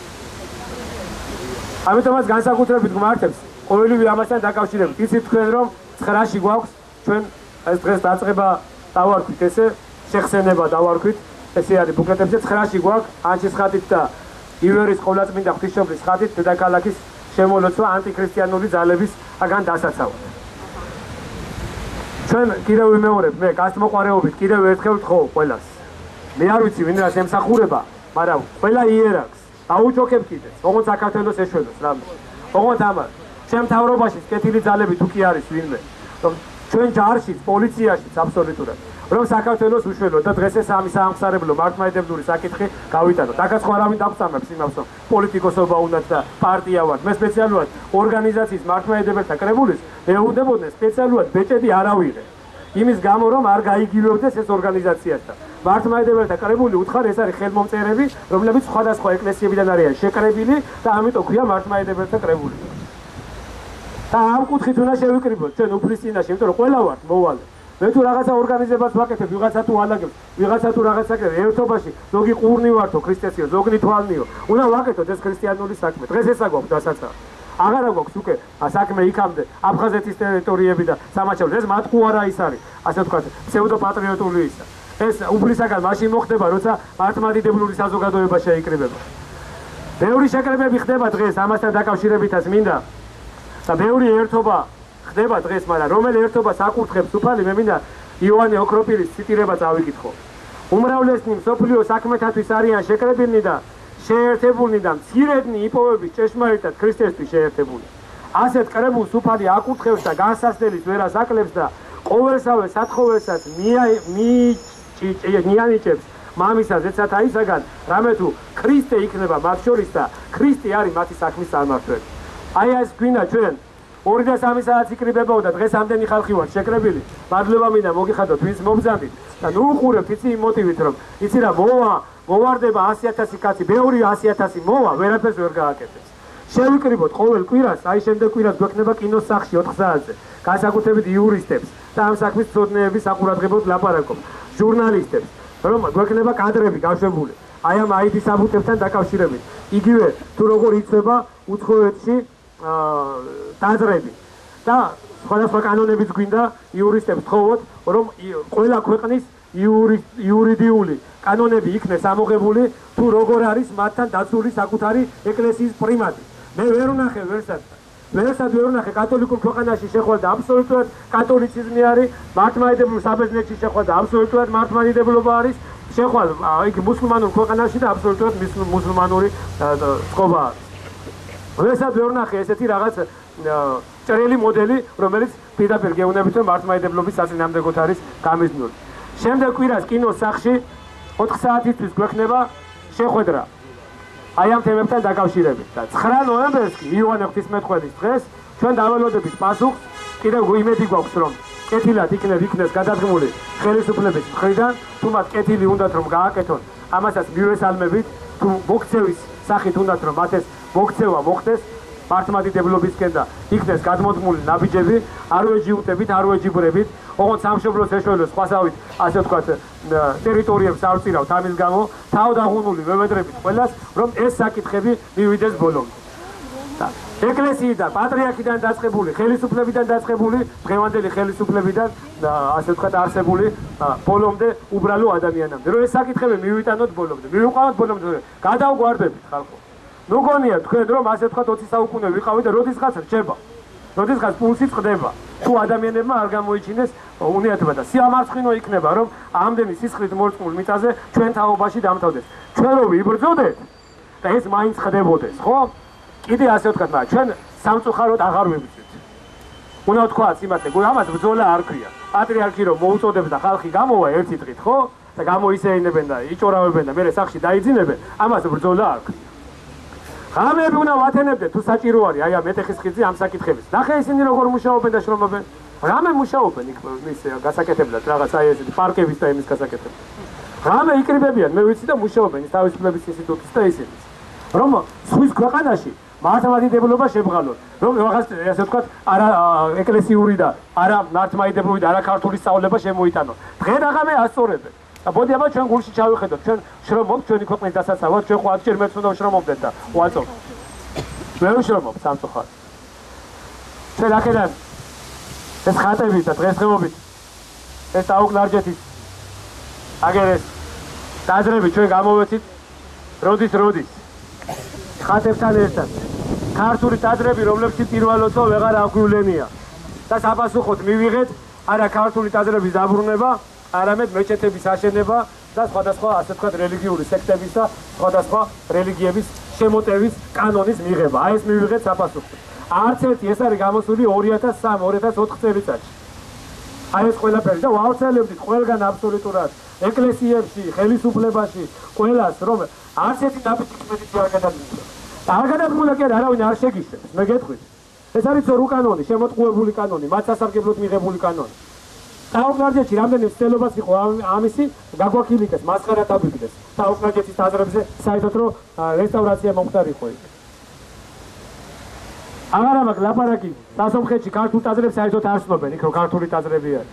ამიტომაც განსაკუთრებით გმართებს ყოველივე ამასთან დაკავშირებით. იცით თქვენ რომ 9-ში გვაქვს ჩვენ ეს დღეს დაწყება დავარქვით ესე შეხსენება დავარქვით, ესე არის ბუკლეტებზე 9-ში გვაქვს ანჩის ხატით და ივერის ყოვლადწმინდა ღვთისმშობლის ხატით დედაქალაქის შემოლოცვა ანტიქრისტიანული ძალების აგან დასაცავად. ჩვენ კიდევ ვიმეორებ, მე გასმოყვარეობით კიდევ ერთხელ ვთხოვ ყველას. მე არ ვიცი ვინ რას ემსახურება, მაგრამ ყველა იერარქს აუჯოქებ კიდეც, ოღონდ საქართველოს ეშვედოს რამე. ოღონდ ამას, ჩემ მთავრობაში კეთილი ძალები თუ კი არის ვინმე, რომ ჩვენ ჯარშიც, პოლიციაშიც აბსოლუტურად რომ საქართველოს უშველო და დღეს ეს ამის ამხსარებლო მართლმადიდებლური საკითხი გავიტანოთ. აქაც ხო არავინ დაგწამებს იმას, რომ პოლიტიკოსობა უნდათ და პარტია ვართ. მე სპეციალურად ორგანიზაციის მართლმადიდებელთა კრებულის მეუდებოდნენ სპეციალურად ბეჭედი არავიღე. იმის გამო რომ არ გაიგივებდეს ეს ორგანიზაციასთან. მართლმადიდებელთა კრებული უთხარ ეს არის ხელმომწერები, რომლებიც სხვადასხვა ეკლესიებიდან არიან შეკრებილი და ამიტომ ქვია მართლმადიდებელთა კრებული. და ამ კუთხით უნდა შევიკრიბოთ ჩვენ უფლის წინაშე, იმიტომ რომ ყველა ვართ მოვალე. მე თუ რაღაცა ორგანიზებას ვაკეთებ, ვიღაცა თუ ალაგებს, ვიღაცა თუ რაღაცა აკეთებს, ერთობაში ზოგი ყურნი ვართო ქრისტესიო, ზოგი თვალნიო. უნდა ვაკეთოთ ეს ქრისტიანული საქმე. დღეს ესა გვაქვს დასაცავად. აღარა გვაქვს უკვე საქმე იქამდე აფხაზეთის ტერიტორიები და სამაჩაბლო. ეს მათყუ არა ის არის, ასე ვთქვათ, ფსევდოპატრიოტული ისა. ეს უფლისაგან მაშინ მოხდება, როცა მართლმადიდებლური საზოგადოება შეიკრიბება. ბევრი შეკრებები ხდება დღეს ამასთან დაკავშირებითაც მინდა და ბევრი ერთობა ხდება დღეს, მაგრამ რომელი ერთობა საკურთხებს უფალი, მე მინდა იოანე ოქროპირის ციტირება წავიკითხო. უმრავლესნი მსოფლიო საქმეთათვის არიან შეკრებილნი და შეერთებულნი და მცირედნი იპოვების ჭეშმარიტად ქრისტესთვის შეერთებული. ასეთ კრებულს უფალი აკურთხებს და განსასწრების ვერას აკლებს და ყოველსავე სათხოველსაც მიანიჭებს მამისა ზეცათა ისაგან, რამე თუ ქრისტე იქნება მათ შორის და ქრისტე არის მათი საქმის წარმართველი. აი ეს გვინდა ჩვენ 2 და 3 საათი იკრიბებაო და დღეს ამდენი ხალხი ვარ შეკრებილი. მადლობა მინდა მოგიხადოთ ვინც მომბრძანდით და ნუ უყურებთ იცი იმ მოტივით რომ იცი რა მოვარდება 100,000 კაცი, ბევრი 100,000 მოვა, ვერაფერს ვერ გააკეთებს. შევიკრიბოთ ყოველ კვირას, აი შემდეგ კვირას გვექნება კინოს სახში 4 საათზე. განსაკუთრებით იურისტებს და ამ საქმის მცოდნეების საყურადღებოდ ლაპარაკობ. ჟურნალისტებს, რომ გვექნება კადრები გაშვებული. აი ამ აიდის საბუთებთან დაკავშირებით. იგივე თუ როგორ იწება უცხოეთში დაძრები და სხვადასხვა კანონებიც გვინდა იურისტებს თხოვოთ, რომ ყველა ქვეყნის იურიდიული კანონები იქნეს ამოღებული, თუ როგორ არის მათთან დაცული საკუთარი ეკლესიის პრიმატი. მე ვერ ვნახე ვერსად ვერ ვნახე კათოლიკურ ქვეყანაში შეხვალ და აბსოლუტურად კათოლიციზმი არის, მართლმადიდებლურ საბერძნეთში შეხვალ და აბსოლუტურად მართლმადიდებლობა არის, შეხვალ იქ მუსლიმანურ ქვეყანაში და აბსოლუტურად მუსლიმანური წყობა არის. ვერსად ვერ ვნახე ესეთი რაღაც ჭრელი მოდელი, რომელიც პირდაპირ გეუბნებით რომ მართლმადიდებლობის საწინააღმდეგოდ არის გამიზნული. შემდეგ კვირას კინოს სახში 4 საათისთვის გვექნება შეხვედრა აი ამ თემებთან დაკავშირებით და 9 ნოემბერს კი იოანე ღვთისმეტყველის დღეს ჩვენ დავალოდებით პასუხს, კიდევ იმედი გვაქვს, რომ კეთილად იქნეს გადადგმული ხელისუფლების მხრიდან, თუ მათ კეთილი უნდათ რომ გააკეთონ, ამასაც მივესალმებით, თუ მოქცევის სახით უნდათ რომ მათ ეს მოქცევა მოხდეს მართლმადიდებლობისკენ და იქნეს გადმოდგმული ნაბიჯები, არ ვეჯიუტებით, არ ვეჯიბრებით, ოღონდ სამშობლოს ეშველოს სხვასავით, ასე ვთქვათ, ტერიტორიებს არ ვწირავთ ამის გამო, თავდაღუნული ვევედრებით ყველას, რომ ეს საკითხები მივიდეს ბოლომდე. ეკლესიიდან, პატრიარქიდან დაწყებული, ხელისუფლებიდან დაწყებული, დღევანდელი ხელისუფლებიდან, ასე ვთქვათ, არსებული ბოლომდე უბრალო ადამიანამდე. რომ ეს საკითხები მივიტანოთ ბოლომდე, მივიყვანოთ ბოლომდე, გადავგვარდებით ხალხო. ნუ გონია თქვენ რომ ასე ვთქვათ 20 საუკუნე ვიყავით და როდისღაც რჩება. როდისღაც პულსი წყდება. თუ ადამიანებმა არ გამოიჩინეს უნიათობა და სიამარცხინო იქნება, რომ ამდენი სისხლით მორწმულ მიწაზე ჩვენ თაობაში დამთავრდეს. ჩვენ რო ვიბრძოდეთ და ეს მაინც ხდებოდეს, ხო? კიდე ასე ვთქვათ, მაგრამ ჩვენ სამწუხაროდ აღარ ვიბრძვით. უნდა ვთქვათ იმათე, ამას ბრძოლა არ ქვია. პატრიარქი რომ მოუწოდებს და ხალხი გამოვა ერთი დღით, ხო? და გამოისეინებენ და იჭორავებენ და მერე სახში დაიძინებენ, ამას ბრძოლა არ ქვია. ღამეები უნდა ვათენებდეთ, თუ საჭირო არის, აი ამ მეტეხის ხიდზე ამ საკითხების. ნახე ისინი როგორ მუშაობენ და შრომობენ. ღამე მუშაობენ იქ მის გასაკეთებლად, რაღაც აი ესეთი პარკების და იმის გასაკეთებლად. ღამე იკრიბებიან, მე ვიცი და მუშაობენ ის თავისუფლების ინსტიტუტის და ისინიც. რომ სხვის ქვეყანაში მართლმადიდებლობა შებღალონ, რომ რაღაც ასე ვთქვათ, არა ეკლესიური და არა მართლმადიდებლური და არა ქართული სწავლება შემოიტანონ. დღე და ღამე ასწორებენ. და ბოდი აბა ჩვენ გულში ჩავიხედოთ, ჩვენ შრომობთ ჩვენი ქვეყნის დასაცავად, ჩვენ ხო ადჯერ მეც უნდა შრომობდეთ და უაწოვთ. მე ვშრომობ სამწუხაროდ. ჩვენ აქედან ეს ხატებით და დღესდღეობით ეს აუკლარჯეთის აგერეს დაძრები ჩვენ გამოვეცით როდის ხატებთან ერთად ქართული ტაძრები, რომლებშიც პირველოცო ვეღარ აღვივლენია და საფასუხოდ მივიღეთ არა ქართული ტაძრების დაბრუნება, არამედ მეჩეთების აშენება და სხვადასხვა ასე ვთქვათ რელიგიური სექტების და სხვადასხვა რელიგიების შემოტევის კანონის მიღება. აი ეს მივიღეთ საფასუხოდ. არც ერთი ეს არის გამოსული 2003-2004 წელიწადში. აი ეს ყველაფერი და ვავრცელებდით ყველგან აბსოლუტურად ეკლესიებში, ხელისუფლებაში, ყველას რომ არც ერთი დაფიქსირებული არ გადადგმულა. არ გადადგმულა კი არავინ არ შეგიშებს, მე გეტყვით. ეს არის ძორი კანონი, შემოტყუებული კანონი, მათ სასარგებლოდ მიღებული კანონი. საუკუნეებში რამდენი ცდელობაც იყო ამისი გაგვაქილიკეს, მასხარად აგვიგდეს. საუკუნეების ტაძრებზე საერთოდ რომ რესტავრაცია მომხდარიყო იქ. აღარა მაქვს ლაპარაკი, დასომხეთში ქართულ ტაძრებს საერთოდ არ ცნობენ, იქ რომ ქართული ტაძრები არის.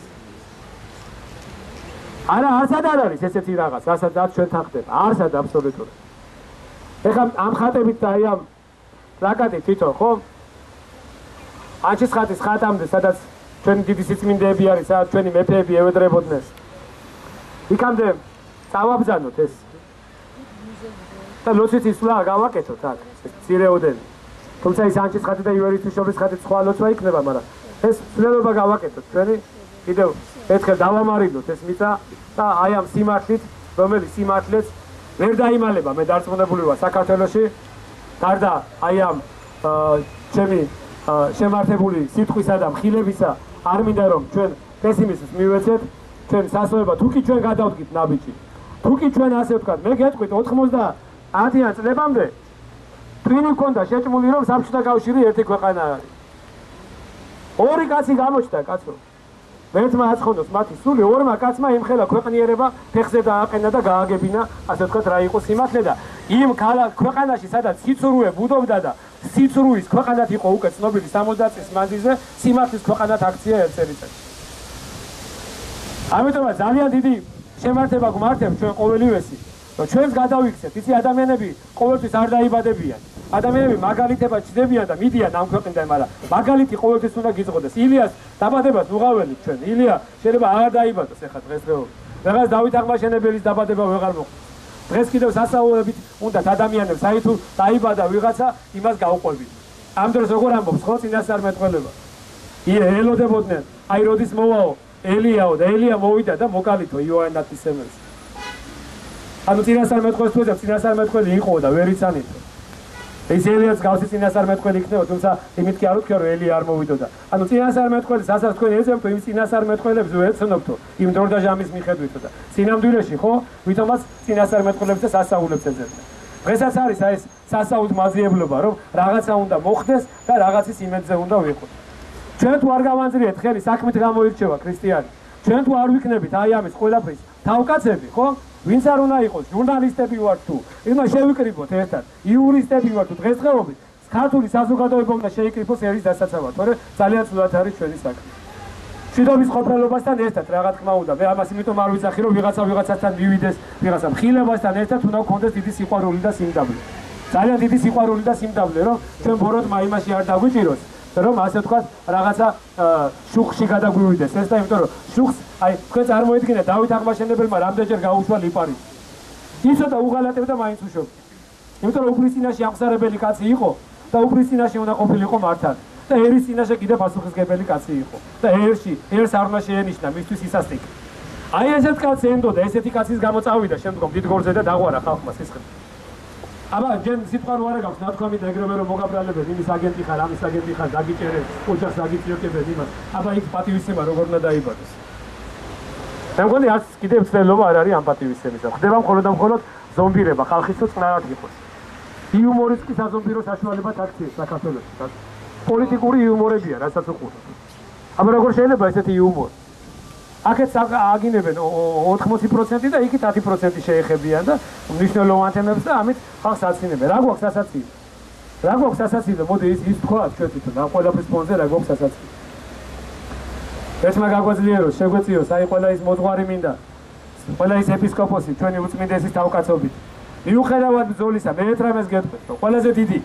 არა, არცად არ არის ესეთი რაღაც, რასაც ჩვენ თანხდება, არცად აბსოლუტურად. ეხლა ამ ხატებით და აი ამ პლაკატით თვითონ, ხო? ანჩის ხატის ხატამდე, სადაც ჩვენი დიდი სიწმინდეები არის, სადაც ჩვენი მეფეები ევედრებოდნენ. იქამდე წავაბრძანოთ ეს. და ლოცვით ისვლა გავაკეთოთ აქ, ეს მცირეოდენი. თუმცა ის ანჩის ხატი და ივერიის შორის ხატი სხვა ლოცვა იქნება, მაგრამ ეს ცვლილება გავაკეთოთ ჩვენი კიდევ ერთხელ დავამარილოთ ეს მიწა და აი ამ სიმართლით, რომელიც სიმართლეც ვერ დაიმალება, მე დარწმუნებული ვარ საქართველოში, გარდა აი ამ ჩემი შემართებული სიტყვისა და მხილებისა, არ მინდა რომ ჩვენ პესიმიზმს მივეცეთ, ჩვენ სასწრაფოება თუ კი ჩვენ გადავდგით ნაბიჯი, თუ კი ჩვენ ასე ვთქვათ, მე გეტყვით 90-იან წლებამდე twin მქონდა შეჭმული რომ საბჭოთა კავშირი ერთი ქვეყანა არის. ორი კაცი გამოჩნდა კაცო. ერთმა აცხონოს მათი სული, ორმა კაცმა იმხელა ქვეყნიერება ფეხზე დააყენა და გააგებინა, ასე ვთქვათ, რა იყო სიმართლე და იმ ქვეყანაში, სადაც სიცრუე ბუდობდა და სიცრუის ქვეყანად იყო უკვე ცნობილი 60 წლის მანძილზე, სიმართლის ქვეყანად აქცია ერთ წელიწადში. ამიტომაც ძალიან დიდი შემართება გვმართებს ჩვენ ყოველივესი, რომ ჩვენს გადავიქცეთ, იცი ადამიანები ყოველთვის არ დაიბადებიან. ადამიანები მაგალითებად ჩნდებიან და მიდიან ამ ქვეყნიდან, მაგრამ მაგალითი ყოველთვის უნდა გიწყოდეს. ილიას დაბადებას უღაველით ჩვენ. ილია შეიძლება არ დაიბადოს ეხლა დღესდღეობით. რაღაც დავით აღმაშენებელის დაბადება ვეღარ მოხდეს. დღეს კიდევ სასაუბრებით უნდა ადამიანებს, აი თუ დაიბადა ვიღაცა, იმას გაუყვებით. ამ დროს როგორ ამბობს, ხო, წინასწარმეტყველება. ელოდებოდნენ, აი როდის მოვაო ელიაო და ელია მოვიდა და მოკალითო იოანეთის სემელს. ანუ წინასწარმეტყველს თუ წინასწარმეტყველი იყო და ვერ იცანითო. ეს ელიაც გავსი წინასწარმეტყველი იქნება, თუმცა იმით კი არ ვთქვა რომ ელია არ მოვიდოდა. ანუ წინასწარმეტყველს ასაც თქვენ ეძებთო იმ წინასწარმეტყველებს ვეცნობთო იმ დრო და ჟამის მიხედვითო და სინამდვილეში ხო ვითომაც წინასწარმეტყველებს და სასწაულებს ეძებდნენ. დღესაც არის აი ეს სასაუთ მაძიებლობა, რომ რაღაცა უნდა მოხდეს და რაღაცის იმედზე უნდა ვიყოთ. ჩვენ თუ არ გავანძრიეთ ხელი, საქმით გამოირჩევა ქრისტიანი. ჩვენ თუ არ ვიქნებით აი ამის ყველაფრის თავკაცები, ხო? ვინც არ უნდა იყოს, ჟურნალისტები ვართ თუ, ეხლა შევიკრიბოთ ერთად, იურისტები ვართ თუ დღესდღეობით ქართული საზოგადოება უნდა შეიკრიბოს ერის დასაცავად, თორე ძალიან ცუდად არის ჩვენი საქმე. მშვიდობის ყოფილობასთან ერთად რა თქმა უნდა, მე ამას იმიტომ არ ვიცახი, რომ ვიღაცასთან მივიდეს, ვიღაცა მხილებასთან ერთად უნდა გქონდეს დიდი სიყვარული და სიმდაბლე. ძალიან დიდი სიყვარული და სიმდაბლე, რომ ჩვენ ბოროტმა იმაში არ დაგვიჭიროს, რომ ასე ვთქვათ, რაღაცა შუხში გადაგვივიდეს. ეს და იმიტომ რომ შუხს, აი, თქვენ წარმოიდგინეთ, დავით აღმაშენებელმა რამდენჯერ გაუშვა ლიპარიტი. ისოდა უღალატებდა მაინც უშობდა. იმიტომ რომ უფლის წინაშე ამხსარებელი კაცი იყო და უფლის წინაშე უნდა ყოფილიყო მართან. და ერის წინაშე კიდე პასუხისმგებელი კაცი იყო. და ერს არ უნდა შეენიშნა მისთვის ისასტიკი. აი ესეთ კაცს ენდოდა, ესეთი კაცის გამო წავიდა შემდგომ დიდ გორზე და დაღვარა ხალხმა სისხლი. აბა ჯენ სიტყვა რო არა გაქვს, ნათქვამი და ეგრევე რომ მოგაბრალებენ, იმის აგენტი ხარ, ამის აგენტი ხარ, დაგიჭერენ, ოჯახს დაგიწიოკებენ იმას. აბა იქ პატივისცემა როგორ უნდა დაიბადოს. მე მგონი არც კიდევ ცდელობა არ არის ამ პატივისცემისა. ხდება მხოლოდ და მხოლოდ ზომბირება, ხალხის თუ წყნარად იყოს. იუმორის კი საზომბირო საშუალებად აქციებს საქართველოში. პოლიტიკური იუმორებია, რასაც უყურებ. აბა როგორ შეიძლება ესეთი იუმორი? აქეთ აგინებენ 80% და იქით 10% შეეხებიან და მნიშვნელოვან თემებს და ამით ხალხს აცინებენ. რა გვაქვს ასაცილი? რა გვაქვს ასაცილი? მოდი ის თქვა ჩვენ თვითონ ამ ყველაფრის ფონზე რა გვაქვს ასაცილი. ერთმა გაგვაძლიეროს, შეგვეციოს, აი ყველა ის მოძღვარი მინდა, ყველა ის ეპისკოპოსი, ჩვენი უწმინდესის თავკაცობით. მიუხედავად ბრძოლისა, მე ეთრამეს გეტყვით, ყველაზე დიდი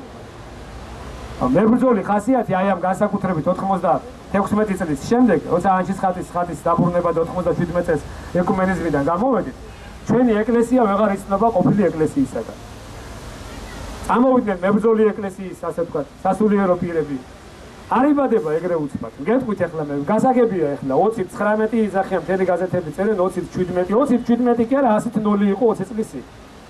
მებრძოლი ხასიათი აი ამ განსაკუთრებით 96 წლის შემდეგ, როცა ანჩის ხატის დაბრუნება და 97 წელს ეკუმენიზმიდან გამოვედით, ჩვენი ეკლესია ვეღარ იცნობა ყოფილი ეკლესიისაგან. წამოვიდნენ მებრძოლი ეკლესიის, ასე ვთქვათ, სასულიერო პირები. არ იბადება ეგრე უცბად. გეტყვით ახლა მე, გასაგებია ახლა 2019 იძახიან მთელი გაზეთები წერენ 2017 კი არა 100 იყო 20 წლის წინ.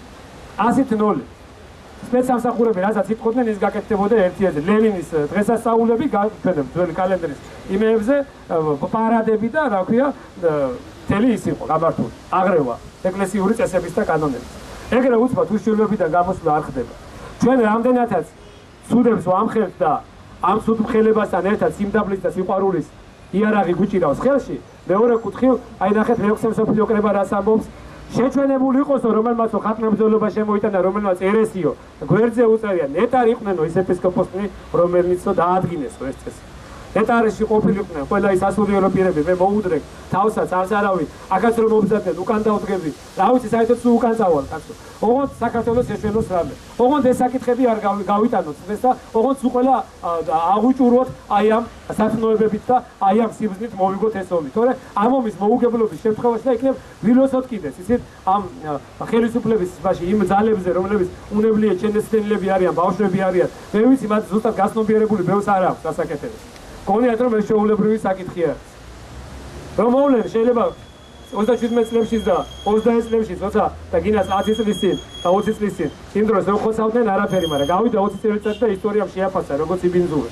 100 სპეცსამსახურები რასაც იტყოდნენ ის გაკეთდებოდა ერთიაზე ლენინის დღესასწაულები გაჩვენებ ძველი კალენდრის იმეებზე პარადები და რა ქვია თელი ის იყო გამართული აღრევა ეკლესიური წესების და კანონების ეგრე უცბად უშვილობიდან გამოსვლა არ ხდება ჩვენ რამდენადაც ცუდებს ვამხელთ და ამ ცუდ მხელებასთან ერთად სიმდაბლის და სიყვარულის იარაღი გვიჭირავს ხელში მეორე კუთხე აი ნახეთ მეექვსე მსოფლიო კრება რას ამბობს შეჩვენებული იყოსო რომელმაც ხატმებრძოლობა შემოიტანა რომელმაც ერესიო გვერდზე უწერია ნეტარი იყვნენო ის ეპისკოპოსი რომელნიცო დაადგინესო ეს წესი ნეტარში ყოფილიყვნენ ყველა ის ასურიელო პირები მე მოუდრე თავსაც არც არავინ აქაც რომ მომზადდნენ უკან დავდგები რა ვიცი საერთოდ სულ უკან წავალ კაცო ოღონდ საქართველოს ეშველოს რამე ოღონდ ეს საკითხები არ გავიტანოთ დღეს და ოღონდ სულ ყველა აღვიჭუროთ აი ამ სათნოებებით და აი ამ სიბრძნით მოვიგოთ ეს ომი თორე ამ ომის მოუგებლობის შემთხვევაში და იქნებ ვილოსოთ კიდეს ისეთ ამ ხელისუფლების ბაში იმ ძალებზე რომლებიც უნებლიე ჩენესტენილები არიან ბავშვები არიან მე ვიცი მათ ზუსტად გასნობიერებული ბევრს არ აქვს დასაკეთებელს გონიათ რომ ეს შეუულებრივი საკითხია რომ მოვლენ შეიძლება 37 წლებშიც და 20 წლებშიც როცა და გინას 10 წლის წინ და 20 წლის წინ იმ დროს რომ ხოცავდნენ არაფერი მაგრამ გავიდა 20 წელიწად და ისტორიამ შეაფასა როგორც იბინძურე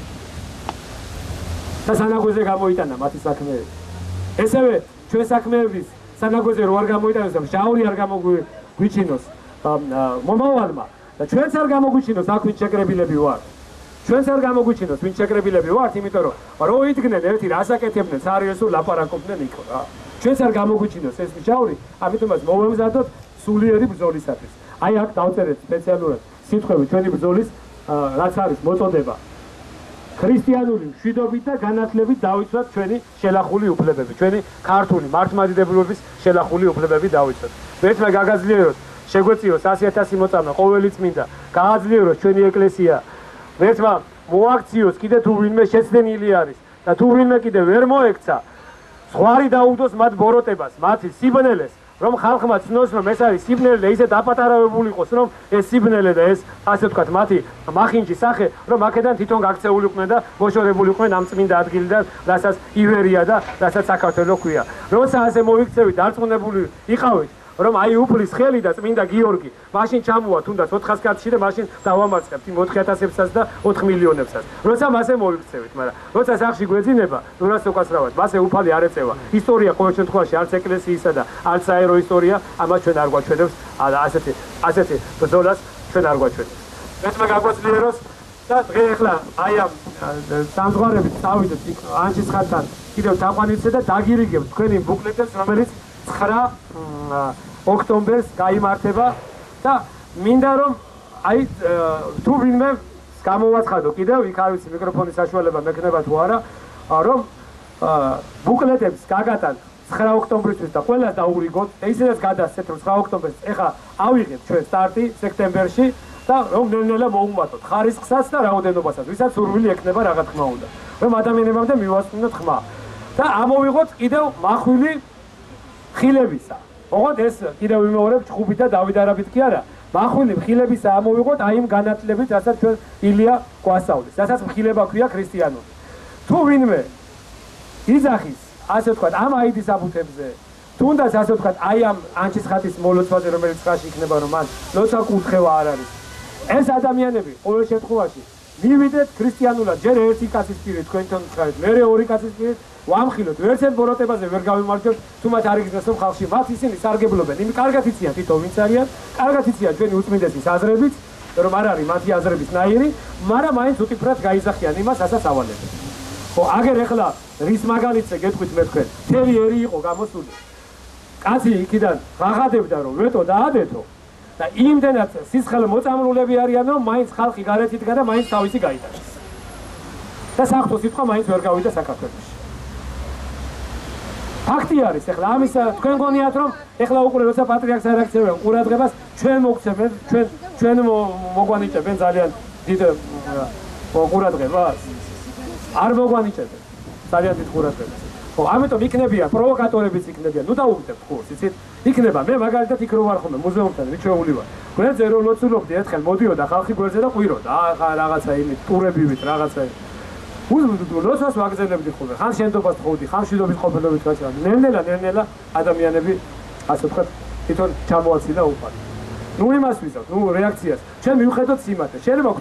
და სანაგვეზე გამოიტანა მათი საქმეები ესევე ჩვენ საქმეების სანაგვეზე რო არ გამოიტანოს და შაური არ გამოგვიჩინოს მომავალმა და ჩვენც არ გამოგვიჩინოს აქ ვინ შეკრებილები ვართ ჩვენც არ გამოგვიჩინოს ვინ შეკრებილები ვართ იმიტომ რომ რო იდგნენ ერთი რასაკეთებდნენ სერიოზულ ლაპარაკობდნენ იქო რა ჩვენც არ გამოგვიჩინოს ეს შაური ამიტომაც მოვემზადოთ სულიერი ბრძოლისათვის აი აქ დავწერეთ სპეციალურად სიტყვები ჩვენი ბრძოლის რაც არის მოწოდება ქრისტიანული მშვიდობით და განათლებით დავიცვათ ჩვენი შელახული უფლებები ჩვენი ქართული მართლმადიდებლობის შელახული უფლებები დავიცვათ ერთმა გაგაძლიეროს შეგვეციოს 100,000 მოწამე ყოველი წმინდა გააძლიეროს ჩვენი ეკლესია ერთმა მოაქციოს კიდე თუ ვინმე შეცდენილი არის და თუ ვინმე კიდე ვერ მოექცა ზღვარი დაუდოს მათ ბოროტებას მათი სიბნელეს რომ ხალხმა ცნოს რომ ეს არის სიბნელე და ისე დაპატარავებული იყოს რომ ეს სიბნელე და ეს ასე ვთქვათ მათი მახინჯი სახე რომ აქედან თვითონ გაქცეულიყვნენ და მოშორებულიყვნენ ამ წმინდა ადგილიდან რასაც ივერია და რასაც საქართველო ქვია როცა ასე მოიქცევით დარწმუნებული იყავით რომ აი უფლის ხელი და წმინდა გიორგი მაშინ ჩამოვა თუნდაც 400 კაცში და მაშინ დავამარცხებთ იმ 4,000-საც და 4 მილიონებსაც როცა მასე მოიქცევით მაგრამ როცა სახში გვეძინება ნურას უკაცრავად მასე უფალი არ ეწევა ისტორია ყოველ შემთხვევაში არც ეკლესიისა და არც საერო ისტორია ამას ჩვენ არ გვაჩვენებს ასეთი ბრძოლას ჩვენ არ გვაჩვენებს მეცმა გაგვაძლიეროს და დღე ახლა აი ამ სამძღვარებით წავიდეთ იქ ანჩის ხანთან კიდევ თაყვანისზე და დაგირიგებთ თქვენი ბუკლეტებს, რომელიც 9 ოქტომბერს გაიმართება და მინდა რომ აი თუ ვინმე გამოვაცხადო კიდევ იქ არ ვიცი მიკროფონის საშუალება მექნება თუ არა რომ ბუკლეტებს გაგატან 9 ოქტომბრისთვის და ყველა დაურიგოთ და ისედაც გადასცეთ რომ 9 ოქტომბერს ეხა ავიღეთ ჩვენ სტარტი სექტემბერში და რომ ნელ-ნელა მოუმატოთ ხარისხსაც და რაოდენობასაც ვისაც სურვილი ექნება რა თქმა უნდა რომ ადამიანებამდე მივასწრინოთ ხმა და ამოვიღოთ კიდევ მახვილი ხილებისა ოღონდ ეს კიდევ ვიმეორებ ჭხუბით და დავით არაბით კი არა მახვილი ხილებისა ამოვიღოთ აი იმ განათლებით რასაც ჩვენ ილია გვასწავლის რასაც ხილება ქვია ქრისტიანული თუ ვინმე იძახის ასე ვთქვათ ამ აიდის აბუთებზე თუნდაც ასე ვთქვათ აი ამ ანჩის ხატის მოლოცვაზე რომელიც ხაში იქნება რომ მან ლოცა კურთხევა არ არის ეს ადამიანები ყოველ შემთხვევაში მივიდეთ ქრისტიანულად ჯერ ერთი კაცის პირით თქვენთან ვცხოვრეთ მერე ორი კაცის პირით ვამხილოთ ვერცერთ ბოროტებაზე ვერ გავიმარჯვებთ თუ მათ არ იგრძნოს რომ ხალხში მათ ისინი სარგებლობენ იმ კარგად იციან თვითონ ვინც არიან კარგად იციან ჩვენი უწმინდესის აზრებიც რომ არ არის მათი აზრების ნაირი მაგრამ მაინც უტიფრად გაიზახიან იმას რასაც ავალებენ ხო აგერ ახლა რის მაგალითზე გეტყვით მე თქვენ მთელი ერი იყო გამოსული კაცი იქიდან ღაღადებდა რომ ვეტო დაადეთო და იმდენად სისხლ მოწამლულები არიან რომ მაინც ხალხი გარეთ იდგა და მაინც თავისი გაიტანეს და საერთო სიტყვა მაინც ვერ გავიდა საქართველოში ფაქტი არის ახლა ამის თქვენ გონიათ რომ ახლა უყურე როცა პატრიარქს არ აქცევენ ყურადღებას ჩვენ მოგცემენ ჩვენ მოგვანიჭებენ ძალიან დიდ ყურადღებას არ მოგვანიჭებენ ძალიან დიდ ყურადღებას ხო ამიტომ იქნებიან პროვოკატორებიც იქნებიან ნუ დაუგდებთ ხო იცით იქნება მე მაგალითად იქ რო ვარ ხოლმე მუზეუმთან მიჩვეული ვარ გვერდზე რომ ლოცულობდი ერთხელ მოდიოდა ხალხი გვერდზე და ყვიროდა ახლა რაღაცა იმით ტურებივით რაღაცა ლოცვას ვაგზელებდი ხოლმე ხან შენდობას ხოვდი ხან მშვიდობით ყოფილობით გაჩა ნელ-ნელა ადამიანები ასე ვთქვათ თვითონ ჩამოაცილდა უყარ ნუ იმას ვიზავთ ნუ რეაქციას ჩვენ მივხედოთ სიმართლე შეიძლება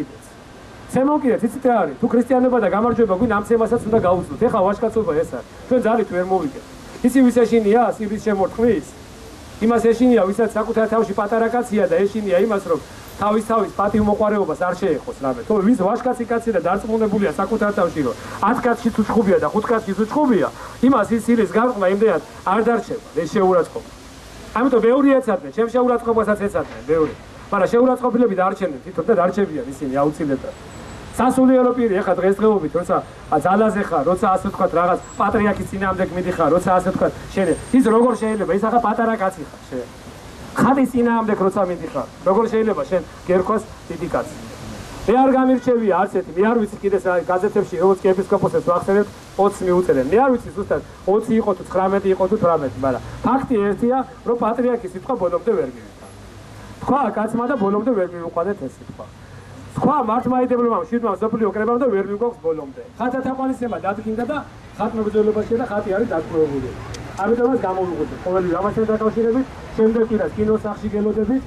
ცემონკიდეთ იცით რა არის თუ ქრისტიანობა და გამარჯვება გვინდა ამ ცემასაც უნდა გაუძლოთ ეხლა ვაჟკაცობა ეს არის ჩვენ ძალით ვერ მოვიგეთ ისი ვის ეშინია სიბრის შემორტყმის იმას ეშინია ვისაც საკუთარ თავში პატარა კაცია და ეშინია იმას რომ თავის პატივმოყვარეობას არ შეეხოს რამე თორე ვის ვაჟკაცი კაცი და დარწმუნებულია საკუთარ თავში რომ 10 კაცში თუ ჩხუბია და 5 კაცში თუ ჩხუბია იმას ის ირის გარყმა იმდენად არ დარჩება ეს შეურაცხყოფა ამიტომ ბევრი ეცადნენ ჩემ შეურაცხყოფასაც ეცადნენ ბევრი მაგრამ შეურაცხყოფილები დარჩენენ თვითონ და დარჩებიან ისინი აუცილებლად სასულიერო პირი ახლა დღესდღეობით როცა ძალაზე ხარ როცა ასე ვთქვათ რაღაც პატრიარქის წინააღმდეგ მიდიხარ როცა ასე ვთქვათ შენ ის როგორ შეიძლება ის ახლა პატარა კაცი ხარ შენ ხადის წინააღმდეგ როცა მიდიხარ როგორ შეიძლება შენ გერქვას დიდი კაცი მე არ გამირჩევია არც ერთი მე არ ვიცი კიდე გაზეთებში როგორც კი ეპისკოპოსებს ვახსენებთ 20 მიუწერენ მე არ ვიცი ზუსტად 20 იყო თუ 19 იყო თუ 18 მაგრამ ფაქტი ერთია რომ პატრიარქის სიტყვა ბოლომდე ვერ მივიდა თქვა კაცმა და ბოლომდე ვერ მივუყვანეთ ეს სიტყვა თქვა მართლმადიდებლებმა შვიდმა სოფლიო კრებამ და ვერ მიგვაქვს ბოლომდე ხათა თაყვანისება დადგინდა და ხატმებრძოლებაში და ხატი არის დაკმაყოფილი ამიტომაც გამოვიღვიძეთ ყოველი ამასთან დაკავშირებით შემდეგ კიდევ კინოსახში გელოდებით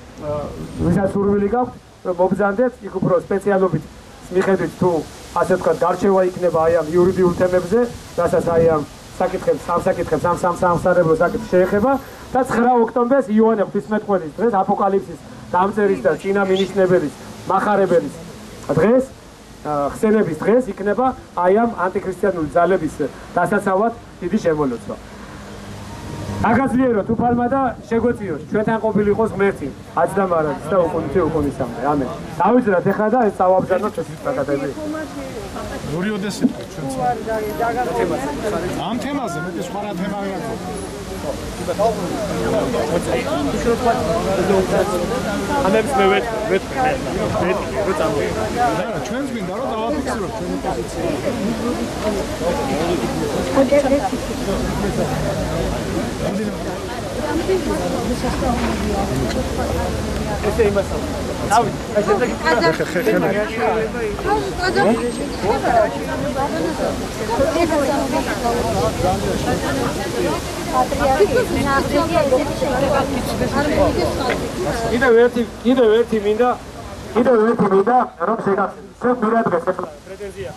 ვისაც სურვილი გაქვთ მობრძანდეთ იქ უფრო სპეციალობით მიხედვით თუ ასე ვთქვათ გარჩევა იქნება აი ამ იურიდიულ თემებზე რასაც აი ამ საკითხებს ამ სამსახურებო საკითხს შეეხება და 9 ოქტომბერს იოანე ღვთისმეტყველის დღეს აპოკალიფსის დამწერის და წინა მინიშნებების მახარებელის დღეს ხსენების დღეს იქნება აი ამ ანტიქრისტიანული ძალების დასაცავად დიდი შემოლოცვა აგაძლიეროთ უფალმა და შეგვეციოს ჩვენთან ყოფილი იყოს ღმერთი აცდამარად და უკუნისამდე ამენ დავიძრათ ეხლა და ეს წავაბრძანოთ ეს საკითხები გურიოდეს ჩვენ ამ თემაზე მეტი სხვა რა თემა არ აქვს ამებს მე ვეთქვი რო წამოვიდე ჩვენს გვინდა რომ დავაფიქსიროთ ჩვენი პოზიცია ესე იმასა დავით შემდეგ კიდევ ერთი მინდა რომ შეგახსენოთ ჩვენ მირა დღეს ახლა პრეტენზია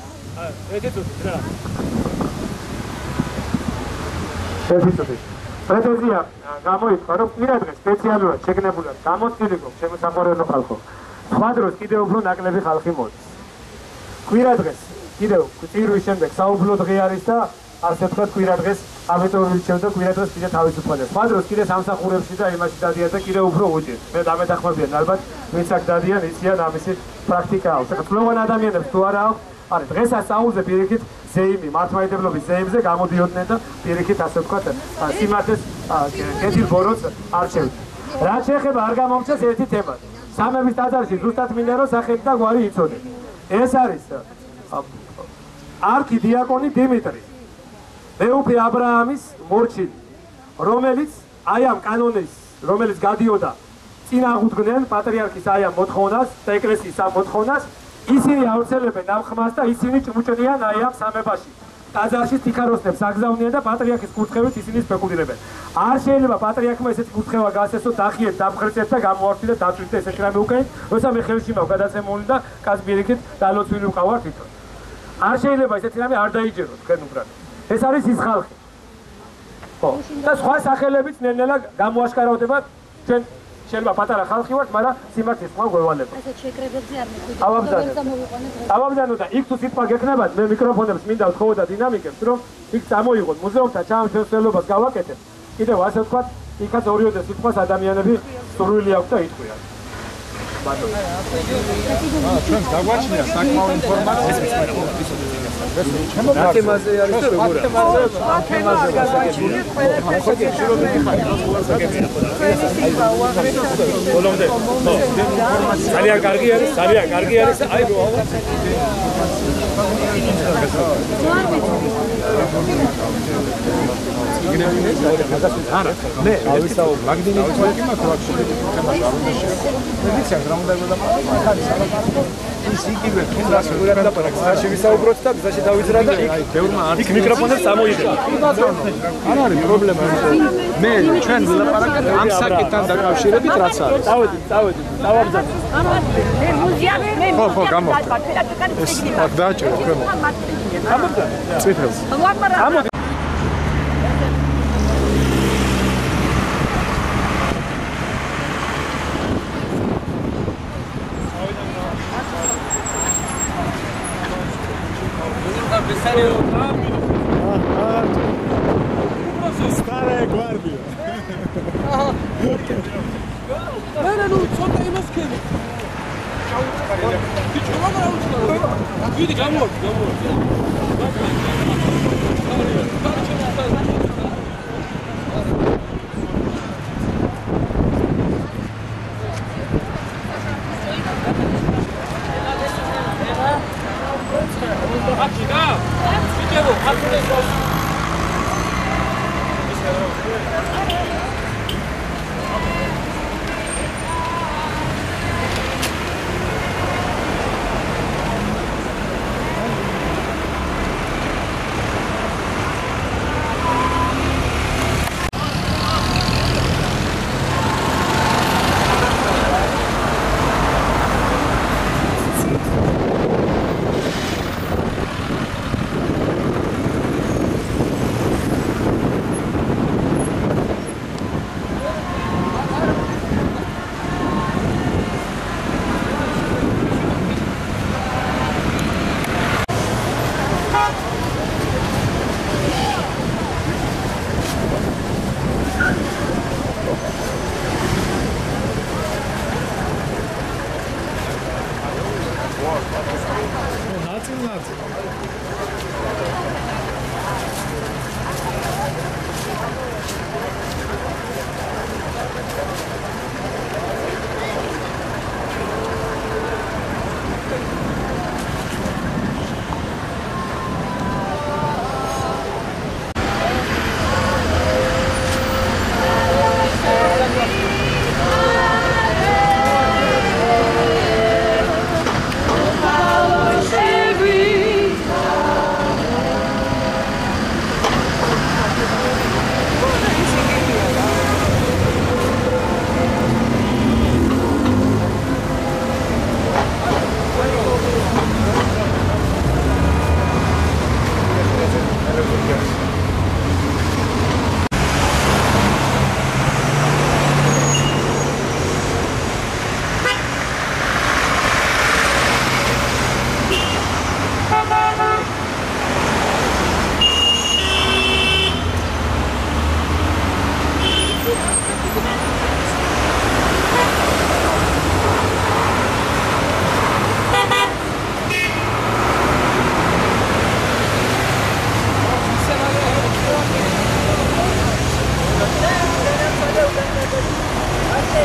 პრეტენზია გამოიწვა რომ მირა დღეს სპეციალურად შეგნებულად გამოცდილი გვაქვს შემოსაყვარებლო ხალხო სხვა დროს კიდევ უფრო ნაკლები ხალხი მოდის. კვირა დღეს კიდევ წირვის შემდეგ საუფლო დღე არის და ასე ვთქვათ კვირა დღეს აბიტურიენტებს და კვირა დღეს კიდე თავისუფლდება. სხვა დროს კიდე სამსახურებში და იმაში დადიან და კიდევ უფრო უჭირთ. მე დამეთახმებიან ალბათ ვინც აქ დადიან იციან ამისი პრაქტიკა აქვს. ეხლა თლოვან ადამიანებს თუ არა აქვს, არის დღესაც საულზე პირიქით ზეიმი, მართლმადიდებლობის ზეიმზე გამოდიოდნენ და პირიქით ასე ვთქვათ სიმართლეს კეთილ ბოროტს არჩევდნენ. რაც შეეხება არ გამომწეს ერთი თემა. სამების ტაძარში ზუსტად მინდა რომ სახელი და გვარი იცოდნენ. ეს არის არქიდიაკონი დიმიტრი მეუფე აბრაამის მორჩილი, რომელიც აი ამ კანონის, რომელიც გადიოდა წინააღმდნენ პატრიარქის აი ამ მოთხოვნას და ეკლესიის ამ მოთხოვნას, ისინი ავრცელებენ ამ ხმას და ისინი ჭუჭრიან აი ამ სამებაში. ტაძარში თიქაროსნებს აგზავნიან და პატრიარქის კურთხევით ისინი სპეკულირებენ. არ შეიძლება პატრიარქმა ესეთი კურთხევა გაასწესოს, დახიეთ, დამხრეცეთ და გამოართვით და დაწვით და ესეთი რამე უკეთ, როცა მე ხელში მაქვს გადაცემული და კაც პირიქით დალოცვილი ვყავარ თვითონ. არ შეიძლება ესეთი რამე არ დაიჯეროთ თქვენ უბრალოდ. ეს არის ის ხალხი. ხო. და სხვა სახელებიც ნელ-ნელა გამოაშკარავდება, ჩვენ შეიძლება პატარა ხალხი ვართ, მაგრამ სიმართლის ხმა გვევალება. ასეთ შეკრებებზე არ მეხვდებით. ავაბზანო და იქ თუ სიტყვა გექნებათ, მე მიკროფონებს მინდა ვთხოვო და დინამიკებს, რომ იქ წამოიღოთ მუზეუმთან ჩამოშენებლობას გავაკეთებ. კიდევ ასე ვთქვათ, იქაც ორიოდე სიტყვას ადამიანები სურვილი აქვს და იტყვიან. ჩვენ დაგვაჩნია საკმაო ინფორმაცია. რა თემაზე არის და როგორ არის? ბოლომდე. ძალიან კარგი არის, ძალიან კარგი არის და აი რო არა, მე ავისაუბრ მაგდინის თქო მაქვს ვიცი რა უნდა გადამახადოს სალაპარაკო ის იგივე თუნდაც როგორ გადაპარაკს შევისაუბროთ და გზაში დავიძრა და იქ მიკროფონებს წამოიღებ არ არის პრობლემა მე ჩვენ ვილაპარაკეთ ამ საკითხთან დაკავშირებით რაც არის წავედი დავაბზად მე მუზეუმი მე ხო გამო ეს დააჭირო ქვემო ამბობ წვითელს ამბობ Старая гвардия. ну цота იმას ქენი. ბიჭო, მაგარ აუჩნაო. ვიდი გამოდი. აკიდა. ბიჭო, აკურეს.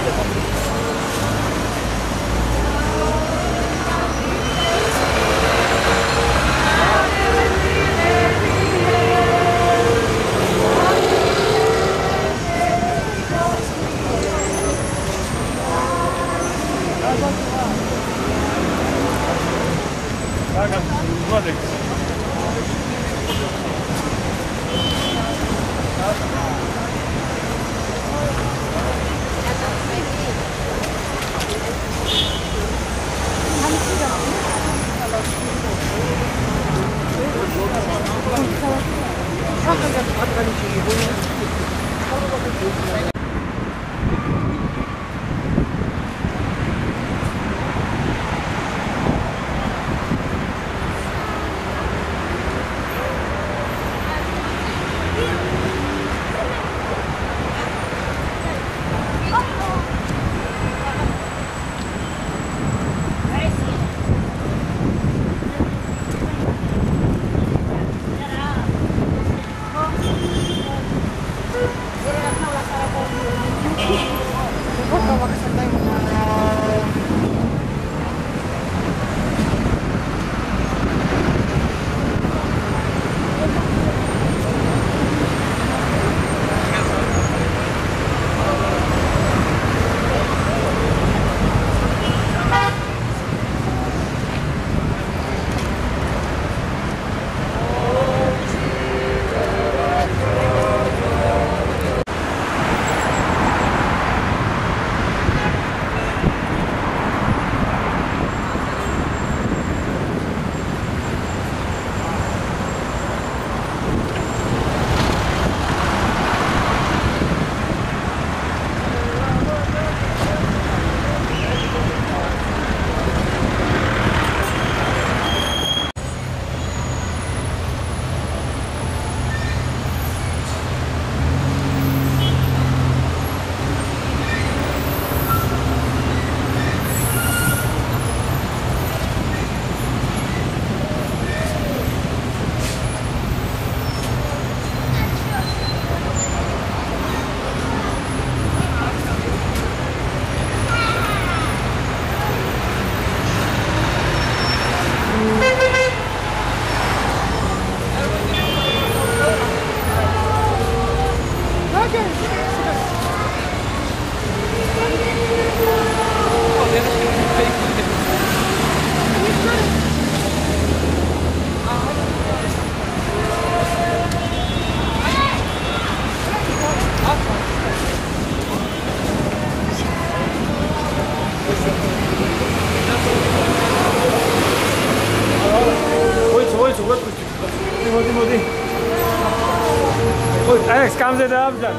Comes it up then.